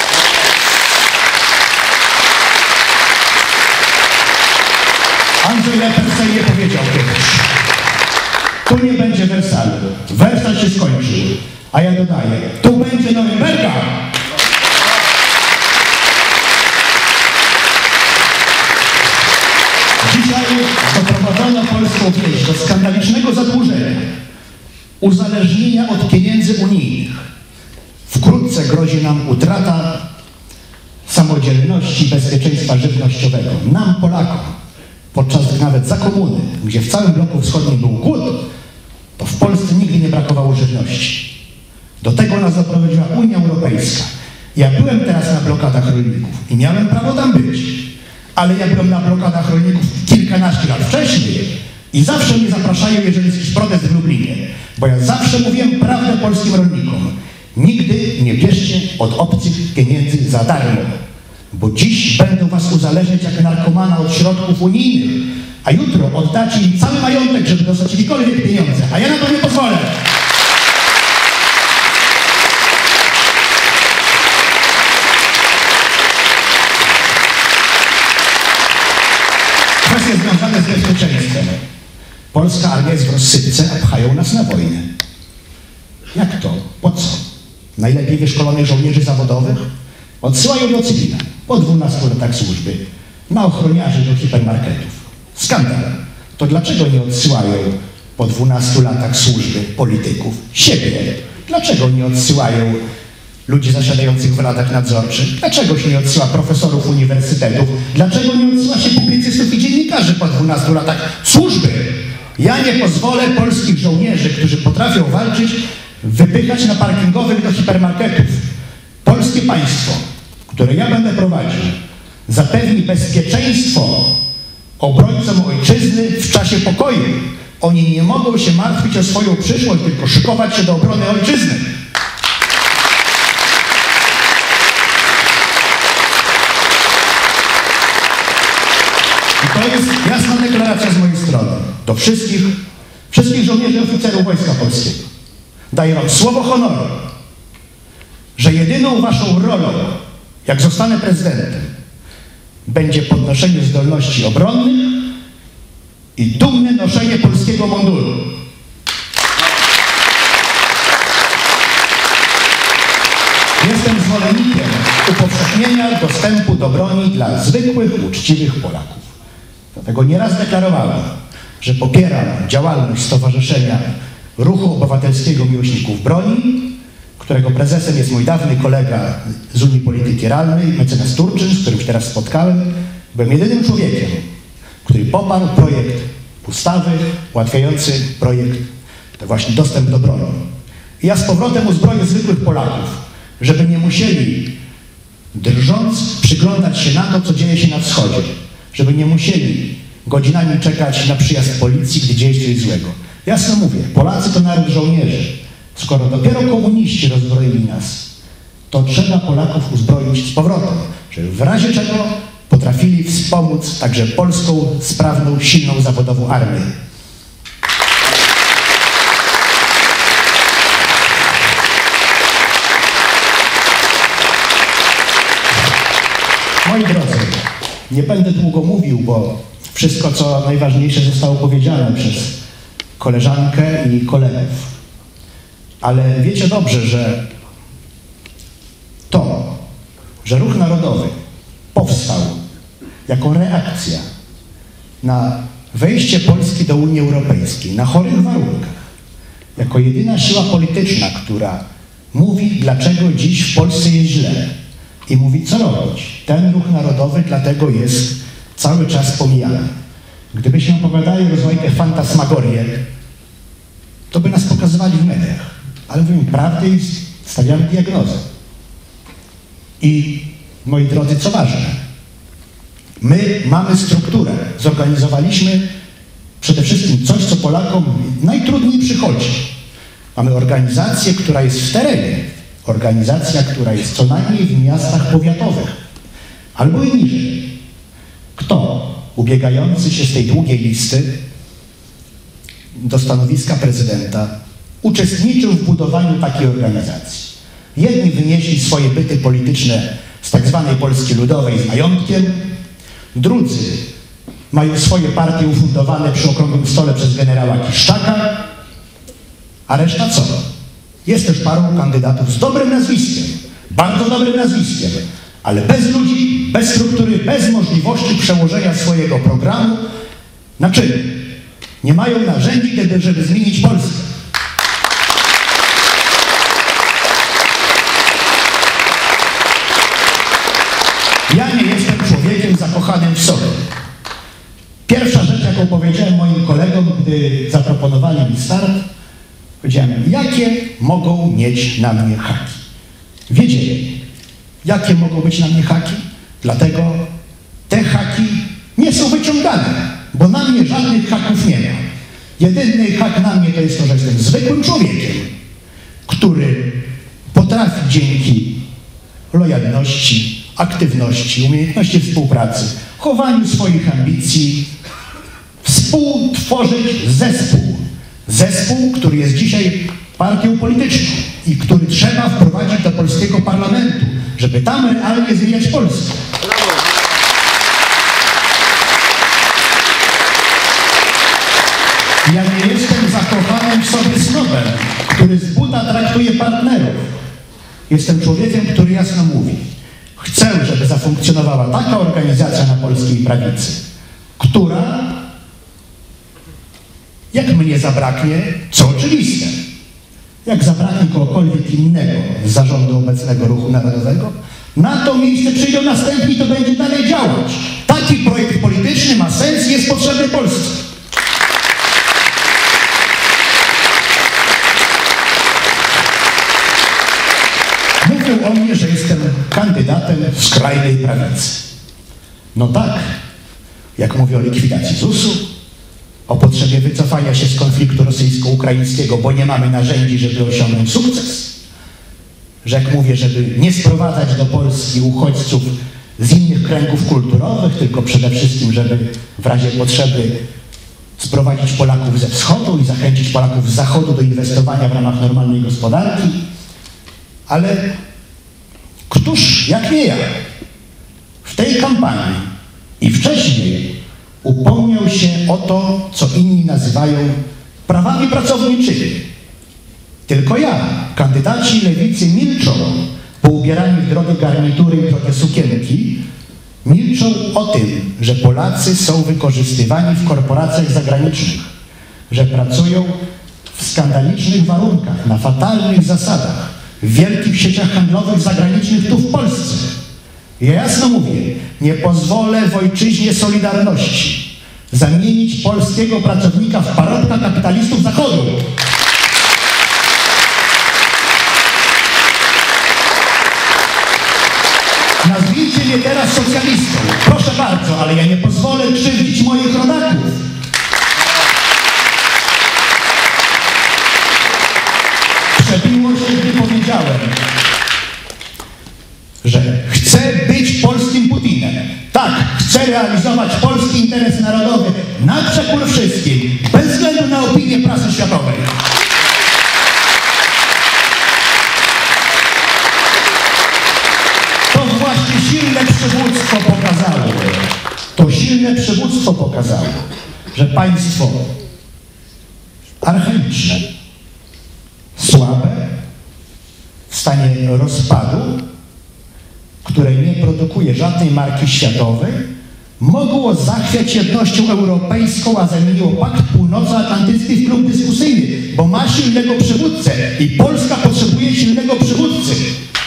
Andrzej Leper sobie powiedział kiedyś, tu nie będzie Wersalu. Wersal się skończył. A ja dodaję, tu będzie Norymberga. Dzisiaj doprowadzono polską wieś do skandalicznego zadłużenia, uzależnienia od pieniędzy unijnych. Wkrótce grozi nam utrata samodzielności i bezpieczeństwa żywnościowego. Nam, Polakom, podczas gdy nawet za komuny, gdzie w całym bloku wschodnim był głód, to w Polsce nigdy nie brakowało żywności. Do tego nas doprowadziła Unia Europejska. Ja byłem teraz na blokadach rolników i miałem prawo tam być, ale ja byłem na blokadach rolników kilkanaście lat wcześniej i zawsze mnie zapraszają, jeżeli jest jakiś protest w Lublinie, bo ja zawsze mówiłem prawdę polskim rolnikom. Nigdy nie bierzcie od obcych pieniędzy za darmo, bo dziś będą was uzależniać jak narkomana od środków unijnych, a jutro oddacie im cały majątek, żeby dostać jakiekolwiek pieniądze, a ja na to nie pozwolę. Kwestie związane z bezpieczeństwem. Polska armia jest w rozsypce, a pchają nas na wojnę. Jak to? Po co? Najlepiej wyszkolonych żołnierzy zawodowych odsyłają do cywila po dwunastu latach służby na ochroniarzy do hipermarketów. Skandal. To dlaczego nie odsyłają po dwunastu latach służby polityków siebie? Dlaczego nie odsyłają ludzi zasiadających w radach nadzorczych? Dlaczego się nie odsyła profesorów uniwersytetów? Dlaczego nie odsyła się publicystów i dziennikarzy po dwunastu latach służby? Ja nie pozwolę polskich żołnierzy, którzy potrafią walczyć, wypychać na parkingowych do hipermarketów. Polskie państwo, które ja będę prowadził, zapewni bezpieczeństwo obrońcom ojczyzny w czasie pokoju. Oni nie mogą się martwić o swoją przyszłość, tylko szykować się do obrony ojczyzny. I to jest jasna deklaracja z mojej strony do wszystkich, wszystkich żołnierzy i oficerów Wojska Polskiego. Daję wam słowo honoru, że jedyną waszą rolą, jak zostanę prezydentem, będzie podnoszenie zdolności obronnych i dumne noszenie polskiego munduru. Jestem zwolennikiem upowszechnienia dostępu do broni dla zwykłych, uczciwych Polaków. Dlatego nieraz deklarowałem, że popieram działalność Stowarzyszenia Ruchu Obywatelskiego Miłośników Broni, którego prezesem jest mój dawny kolega z Unii Polityki Realnej, mecenas Turczyn, z którym się teraz spotkałem. Byłem jedynym człowiekiem, który poparł projekt ustawy ułatwiający projekt, to właśnie dostęp do broni. I ja z powrotem uzbroję zwykłych Polaków, żeby nie musieli, drżąc, przyglądać się na to, co dzieje się na wschodzie, żeby nie musieli godzinami czekać na przyjazd policji, gdy dzieje się coś złego. Jasno mówię, Polacy to naród żołnierzy. Skoro dopiero komuniści rozbroili nas, to trzeba Polaków uzbroić z powrotem, żeby w razie czego potrafili wspomóc także polską, sprawną, silną, zawodową armię. Moi drodzy, nie będę długo mówił, bo wszystko, co najważniejsze, zostało powiedziane przez koleżankę i kolegów. Ale wiecie dobrze, że to, że Ruch Narodowy powstał jako reakcja na wejście Polski do Unii Europejskiej na chorych warunkach, jako jedyna siła polityczna, która mówi, dlaczego dziś w Polsce jest źle i mówi, co robić. Ten Ruch Narodowy dlatego jest cały czas pomijany. Gdybyśmy opowiadali rozmaite fantasmagorie, to by nas pokazywali w mediach. Ale mówimy prawdę i stawiamy diagnozę. I, moi drodzy, co ważne, my mamy strukturę, zorganizowaliśmy przede wszystkim coś, co Polakom najtrudniej przychodzi. Mamy organizację, która jest w terenie, organizacja, która jest co najmniej w miastach powiatowych, albo i niżej. Kto, ubiegający się z tej długiej listy do stanowiska prezydenta, uczestniczył w budowaniu takiej organizacji? Jedni wynieśli swoje byty polityczne z tak zwanej Polski Ludowej z majątkiem, drudzy mają swoje partie ufundowane przy okrągłym stole przez generała Kiszczaka, a reszta co? Jest też paru kandydatów z dobrym nazwiskiem, bardzo dobrym nazwiskiem, ale bez ludzi, bez struktury, bez możliwości przełożenia swojego programu na czyny. Nie mają narzędzi, żeby zmienić Polskę. Ja nie jestem człowiekiem zakochanym w sobie. Pierwsza rzecz, jaką powiedziałem moim kolegom, gdy zaproponowali mi start, powiedziałem, jakie mogą mieć na mnie haki. Wiedzieli, jakie mogą być na mnie haki, dlatego te haki nie są wyciągane, bo na mnie żadnych haków nie ma. Jedyny hak na mnie to jest to, że jestem zwykłym człowiekiem, który potrafi dzięki lojalności, aktywności, umiejętności współpracy, chowaniu swoich ambicji, współtworzyć zespół. Zespół, który jest dzisiaj partią polityczną i który trzeba wprowadzić do polskiego parlamentu, żeby tam realnie zmieniać Polskę. Ja nie jestem zakochanym w sobie snobem, który z buta traktuje partnerów. Jestem człowiekiem, który jasno mówi. Chcę, żeby zafunkcjonowała taka organizacja na polskiej prawicy, która, jak mnie zabraknie, co oczywiste, jak zabraknie kogokolwiek innego z zarządu obecnego Ruchu Narodowego, na to miejsce przyjdą następni, to będzie dalej działać. Taki projekt polityczny ma sens i jest potrzebny Polsce. Mówią o mnie, że jestem kandydatem skrajnej prawicy. No tak, jak mówię o likwidacji zusu, o potrzebie wycofania się z konfliktu rosyjsko-ukraińskiego, bo nie mamy narzędzi, żeby osiągnąć sukces, że jak mówię, żeby nie sprowadzać do Polski uchodźców z innych kręgów kulturowych, tylko przede wszystkim, żeby w razie potrzeby sprowadzić Polaków ze wschodu i zachęcić Polaków z zachodu do inwestowania w ramach normalnej gospodarki. Ale któż, jak nie ja, w tej kampanii i wcześniej upomniał się o to, co inni nazywają prawami pracowniczymi. Tylko ja, kandydaci lewicy milczą, poubierani w drogie garnitury i drogie sukienki, milczą o tym, że Polacy są wykorzystywani w korporacjach zagranicznych, że pracują w skandalicznych warunkach, na fatalnych zasadach, w wielkich sieciach handlowych zagranicznych tu w Polsce. Ja jasno mówię, nie pozwolę w ojczyźnie Solidarności zamienić polskiego pracownika w parodka kapitalistów Zachodu. Nazwijcie mnie teraz socjalistą, proszę bardzo, ale ja nie pozwolę krzywdzić moich rodaków. Przebiło się, gdy powiedziałem, że chcę być polskim Putinem. Tak, chcę realizować polski interes narodowy na przekór wszystkim, bez względu na opinię prasy światowej. To właśnie silne przywództwo pokazało, to silne przywództwo pokazało, że państwo archaiczne, słabe, w stanie rozpadu, które nie produkuje żadnej marki światowej, mogło zachwiać jednością europejską, a zamieniło Pakt Północnoatlantycki w klub dyskusyjny, bo ma silnego przywódcę i Polska potrzebuje silnego przywódcy.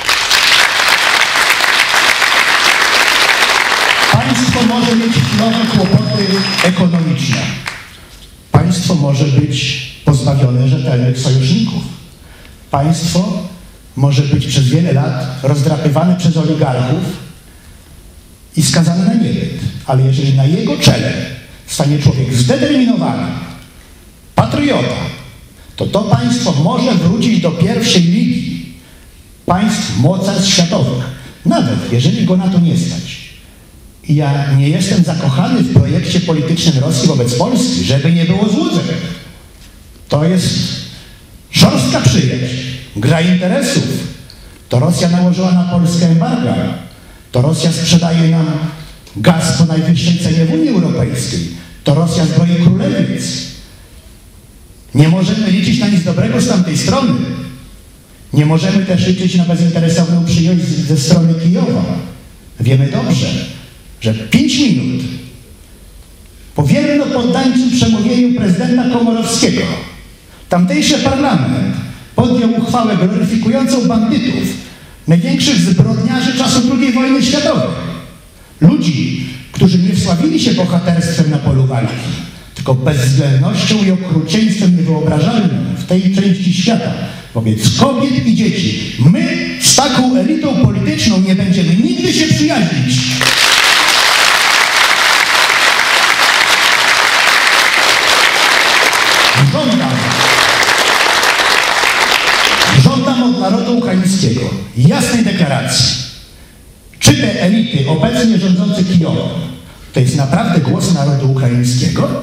Państwo może mieć chwilowe kłopoty ekonomiczne. Państwo może być pozbawione rzetelnych sojuszników. Państwo może być przez wiele lat rozdrapywane przez oligarchów i skazane na niebyt. Ale jeżeli na jego czele stanie człowiek zdeterminowany, patriota, to to państwo może wrócić do pierwszej ligi państw mocarstw światowych, nawet jeżeli go na to nie stać. I ja nie jestem zakochany w projekcie politycznym Rosji wobec Polski, żeby nie było złudzeń. To jest szorstka przyjaźń, gra interesów. To Rosja nałożyła na Polskę embarga. To Rosja sprzedaje nam gaz po najwyższej cenie w Unii Europejskiej. To Rosja zbroi królewic. Nie możemy liczyć na nic dobrego z tamtej strony. Nie możemy też liczyć na bezinteresowną przyjaźń ze strony Kijowa. Wiemy dobrze, że pięć minut po wierno poddańczym przemówieniu prezydenta Komorowskiego tamtejszy parlament podjął uchwałę gloryfikującą bandytów, największych zbrodniarzy czasu drugiej wojny światowej. Ludzi, którzy nie wsławili się bohaterstwem na polu walki, tylko bezwzględnością i okrucieństwem niewyobrażalnym w tej części świata wobec kobiet i dzieci. My z taką elitą polityczną nie będziemy nigdy się przyjaźnić. Żądam, żądam od narodu ukraińskiego jasnej deklaracji. Czy te elity obecnie rządzące Kijowem to jest naprawdę głos narodu ukraińskiego?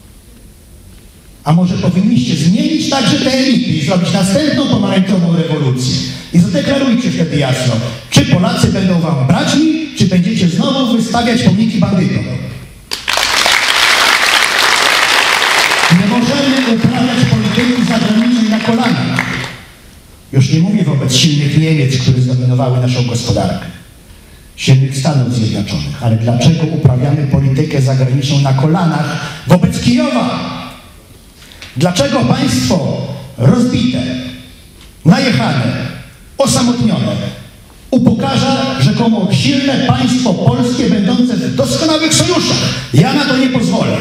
A może powinniście zmienić także te elity i zrobić następną pomarańczową rewolucję? I zadeklarujcie wtedy jasno, czy Polacy będą wam braćmi, czy będziecie znowu wystawiać pomniki bandytom. Nie możemy uprawiać polityki zagranicznej na kolanach. Już nie mówię wobec silnych Niemiec, które zdominowały naszą gospodarkę, silnych Stanów Zjednoczonych, ale dlaczego uprawiamy politykę zagraniczną na kolanach wobec Kijowa? Dlaczego państwo rozbite, najechane, osamotnione upokarza rzekomo silne państwo polskie będące w doskonałych sojuszach? Ja na to nie pozwolę.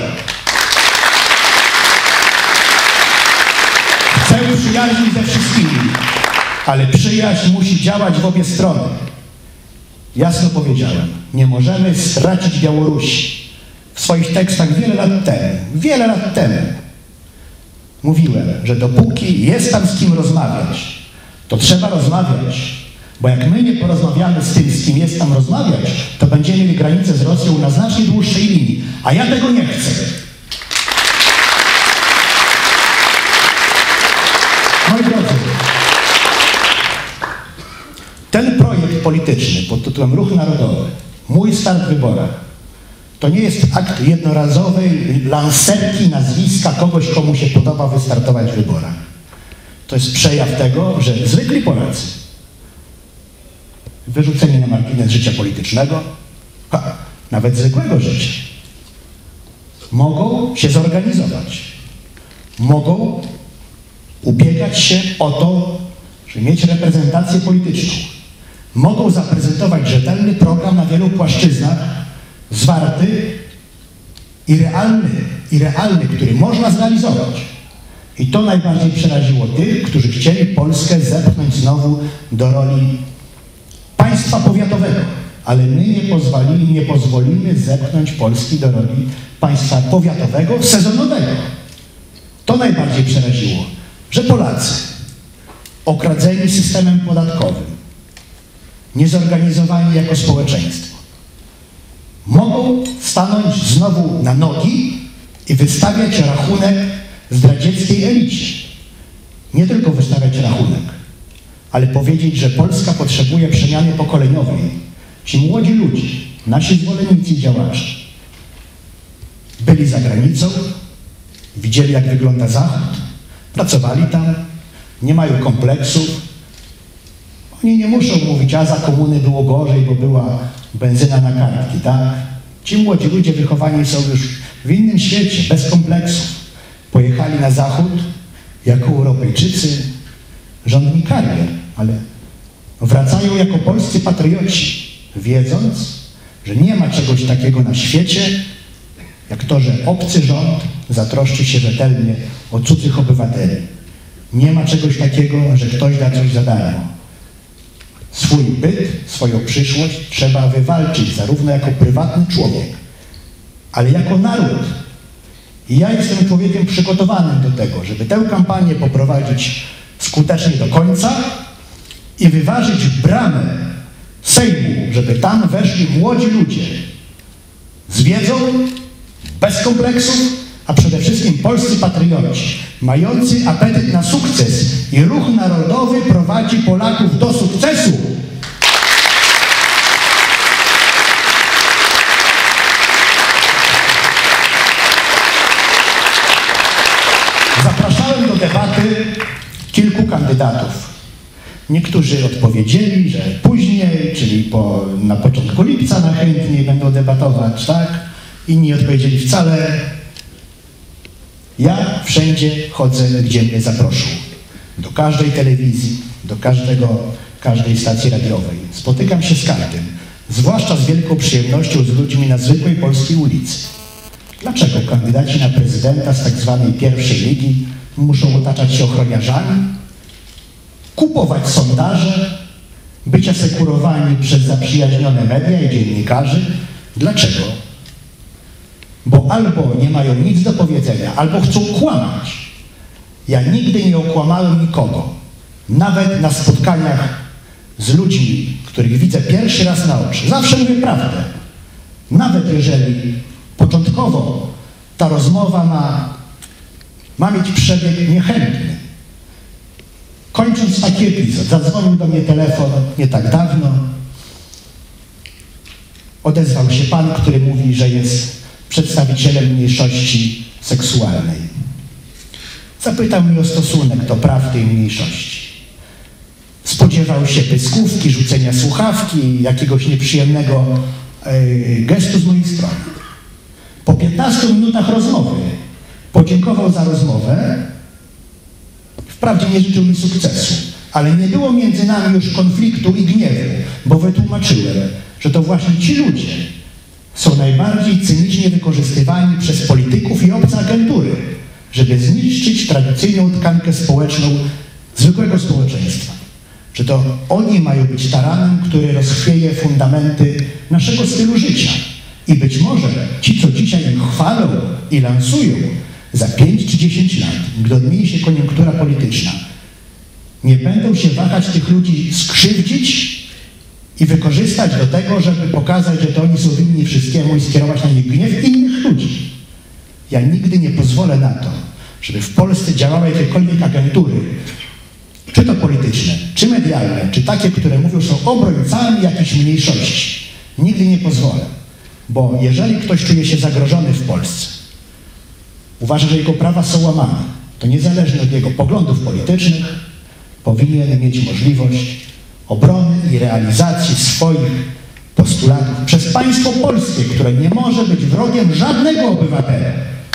Chcę przyjaźni ze wszystkimi, ale przyjaźń musi działać w obie strony. Jasno powiedziałem, nie możemy stracić Białorusi. W swoich tekstach wiele lat temu, wiele lat temu mówiłem, że dopóki jest tam z kim rozmawiać, to trzeba rozmawiać, bo jak my nie porozmawiamy z tym, z kim jest tam rozmawiać, to będziemy mieli granicę z Rosją na znacznie dłuższej linii, a ja tego nie chcę. Moi drodzy, ten projekt polityczny pod tytułem Ruch Narodowy, Mój start w wyborach, to nie jest akt jednorazowej lanserki nazwiska kogoś, komu się podoba wystartować w wyborach. To jest przejaw tego, że zwykli Polacy, wyrzuceni na margines życia politycznego, ha, nawet zwykłego życia, mogą się zorganizować. Mogą ubiegać się o to, żeby mieć reprezentację polityczną. Mogą zaprezentować rzetelny program na wielu płaszczyznach, zwarty i realny, i realny, który można zrealizować. I to najbardziej przeraziło tych, którzy chcieli Polskę zepchnąć znowu do roli państwa powiatowego. Ale my nie pozwolimy, nie pozwolimy zepchnąć Polski do roli państwa powiatowego, sezonowego. To najbardziej przeraziło, że Polacy okradzeni systemem podatkowym, niezorganizowani jako społeczeństwo, mogą stanąć znowu na nogi i wystawiać rachunek zdradzieckiej elicie. Nie tylko wystawiać rachunek, ale powiedzieć, że Polska potrzebuje przemiany pokoleniowej. Ci młodzi ludzie, nasi zwolennicy i działacze, byli za granicą, widzieli, jak wygląda Zachód, pracowali tam, nie mają kompleksów. Oni nie muszą mówić, a za komuny było gorzej, bo była benzyna na kartki, tak? Ci młodzi ludzie wychowani są już w innym świecie, bez kompleksów. Pojechali na Zachód jako Europejczycy, żądni karier, ale wracają jako polscy patrioci, wiedząc, że nie ma czegoś takiego na świecie, jak to, że obcy rząd zatroszczy się rzetelnie o cudzych obywateli. Nie ma czegoś takiego, że ktoś da coś za darmo. Swój byt, swoją przyszłość trzeba wywalczyć zarówno jako prywatny człowiek, ale jako naród. I ja jestem człowiekiem przygotowanym do tego, żeby tę kampanię poprowadzić skutecznie do końca i wyważyć bramę Sejmu, żeby tam weszli młodzi ludzie z wiedzą, bez kompleksów, a przede wszystkim polscy patrioci, mający apetyt na sukces. I Ruch Narodowy prowadzi Polaków do sukcesu. Zapraszałem do debaty kilku kandydatów. Niektórzy odpowiedzieli, że później, czyli po, na początku lipca najchętniej będą debatować, tak? Inni odpowiedzieli wcale. Ja wszędzie chodzę, gdzie mnie zaproszą. Do każdej telewizji, do każdego, każdej stacji radiowej. Spotykam się z każdym, zwłaszcza z wielką przyjemnością z ludźmi na zwykłej polskiej ulicy. Dlaczego kandydaci na prezydenta z tak zwanej pierwszej ligi muszą otaczać się ochroniarzami, kupować sondaże, być asekurowani przez zaprzyjaźnione media i dziennikarzy? Dlaczego? Bo albo nie mają nic do powiedzenia, albo chcą kłamać. Ja nigdy nie okłamałem nikogo. Nawet na spotkaniach z ludźmi, których widzę pierwszy raz na oczy. Zawsze mówię prawdę. Nawet jeżeli początkowo ta rozmowa ma, ma mieć przebieg niechętny. Kończąc taki epizod, zadzwonił do mnie telefon nie tak dawno. Odezwał się pan, który mówi, że jest przedstawicielem mniejszości seksualnej. Zapytał mnie o stosunek do praw tej mniejszości. Spodziewał się pyskówki, rzucenia słuchawki, jakiegoś nieprzyjemnego yy, gestu z mojej strony. Po piętnastu minutach rozmowy podziękował za rozmowę. Wprawdzie nie życzył mi sukcesu, ale nie było między nami już konfliktu i gniewu, bo wytłumaczyłem, że to właśnie ci ludzie są najbardziej cynicznie wykorzystywani przez polityków i obce agentury, żeby zniszczyć tradycyjną tkankę społeczną zwykłego społeczeństwa. Że to oni mają być taranem, który rozchwieje fundamenty naszego stylu życia. I być może ci, co dzisiaj ich chwalą i lansują, za pięć czy dziesięć lat, gdy odmieni się koniunktura polityczna, nie będą się wahać tych ludzi skrzywdzić i wykorzystać do tego, żeby pokazać, że to oni są winni wszystkiemu i skierować na nich gniew innych ludzi. Ja nigdy nie pozwolę na to, żeby w Polsce działały jakiekolwiek agentury, czy to polityczne, czy medialne, czy takie, które mówią, że są obrońcami jakiejś mniejszości. Nigdy nie pozwolę, bo jeżeli ktoś czuje się zagrożony w Polsce, uważa, że jego prawa są łamane, to niezależnie od jego poglądów politycznych powinien mieć możliwość obrony i realizacji swoich postulatów przez państwo polskie, które nie może być wrogiem żadnego obywatela.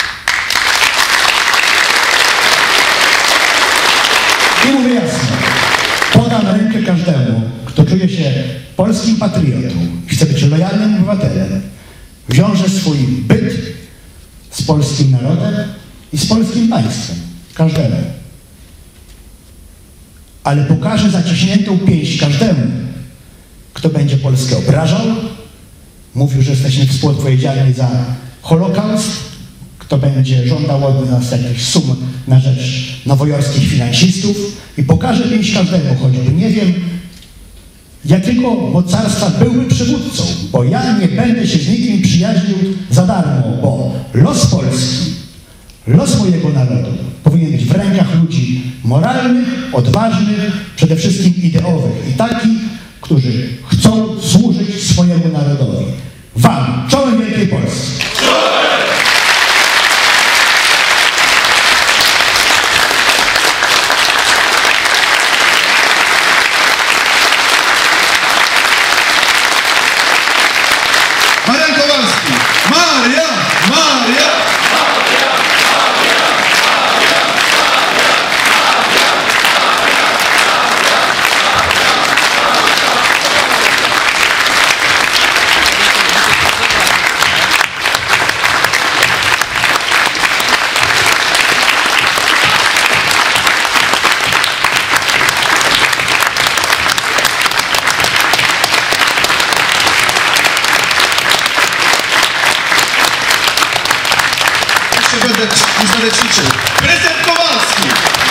I mówię jasno, podam rękę każdemu, kto czuje się polskim patriotą i chce być lojalnym obywatelem, wiąże swój byt z polskim narodem i z polskim państwem. Każdemu. Ale pokażę zaciśniętą pięść każdemu, kto będzie Polskę obrażał, mówił, że jesteśmy współodpowiedzialni za Holokaust, kto będzie żądał od nas jakichś sum na rzecz nowojorskich finansistów i pokażę pięść każdemu, choćby nie wiem, jakiego mocarstwa byłby przywódcą, bo ja nie będę się z nikim przyjaźnił za darmo, bo los Polski, los mojego narodu powinien być w rękach ludzi moralnych, odważnych, przede wszystkim ideowych i takich, którzy chcą służyć swojemu narodowi. Wam, czołem Wielkiej Polski! Marian Kowalski! Maria! Maria! Już będę ćwiczył. Prezydent Kowalski!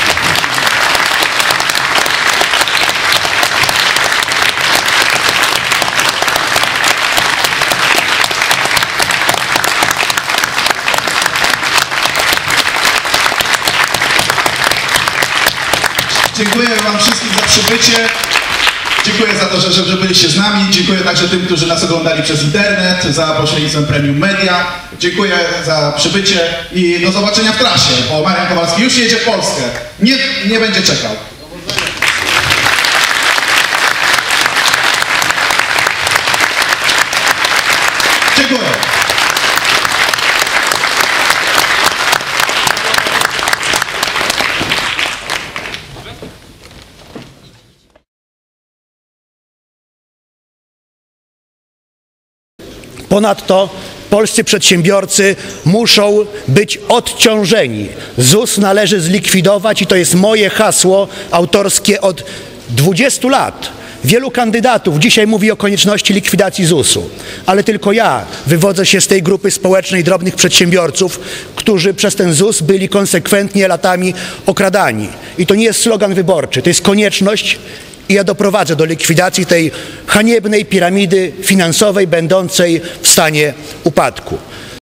Dziękuję wam wszystkim za przybycie. Dziękuję za to, że, że byliście z nami. Dziękuję także tym, którzy nas oglądali przez internet, za pośrednictwem Premium Media. Dziękuję za przybycie i do zobaczenia w trasie, bo Marian Kowalski już jedzie w Polskę. Nie, nie będzie czekał. Ponadto polscy przedsiębiorcy muszą być odciążeni. ZUS należy zlikwidować i to jest moje hasło autorskie od dwudziestu lat. Wielu kandydatów dzisiaj mówi o konieczności likwidacji zusu, ale tylko ja wywodzę się z tej grupy społecznej drobnych przedsiębiorców, którzy przez ten ZUS byli konsekwentnie latami okradani. I to nie jest slogan wyborczy, to jest konieczność i ja doprowadzę do likwidacji tej haniebnej piramidy finansowej będącej w stanie upadku.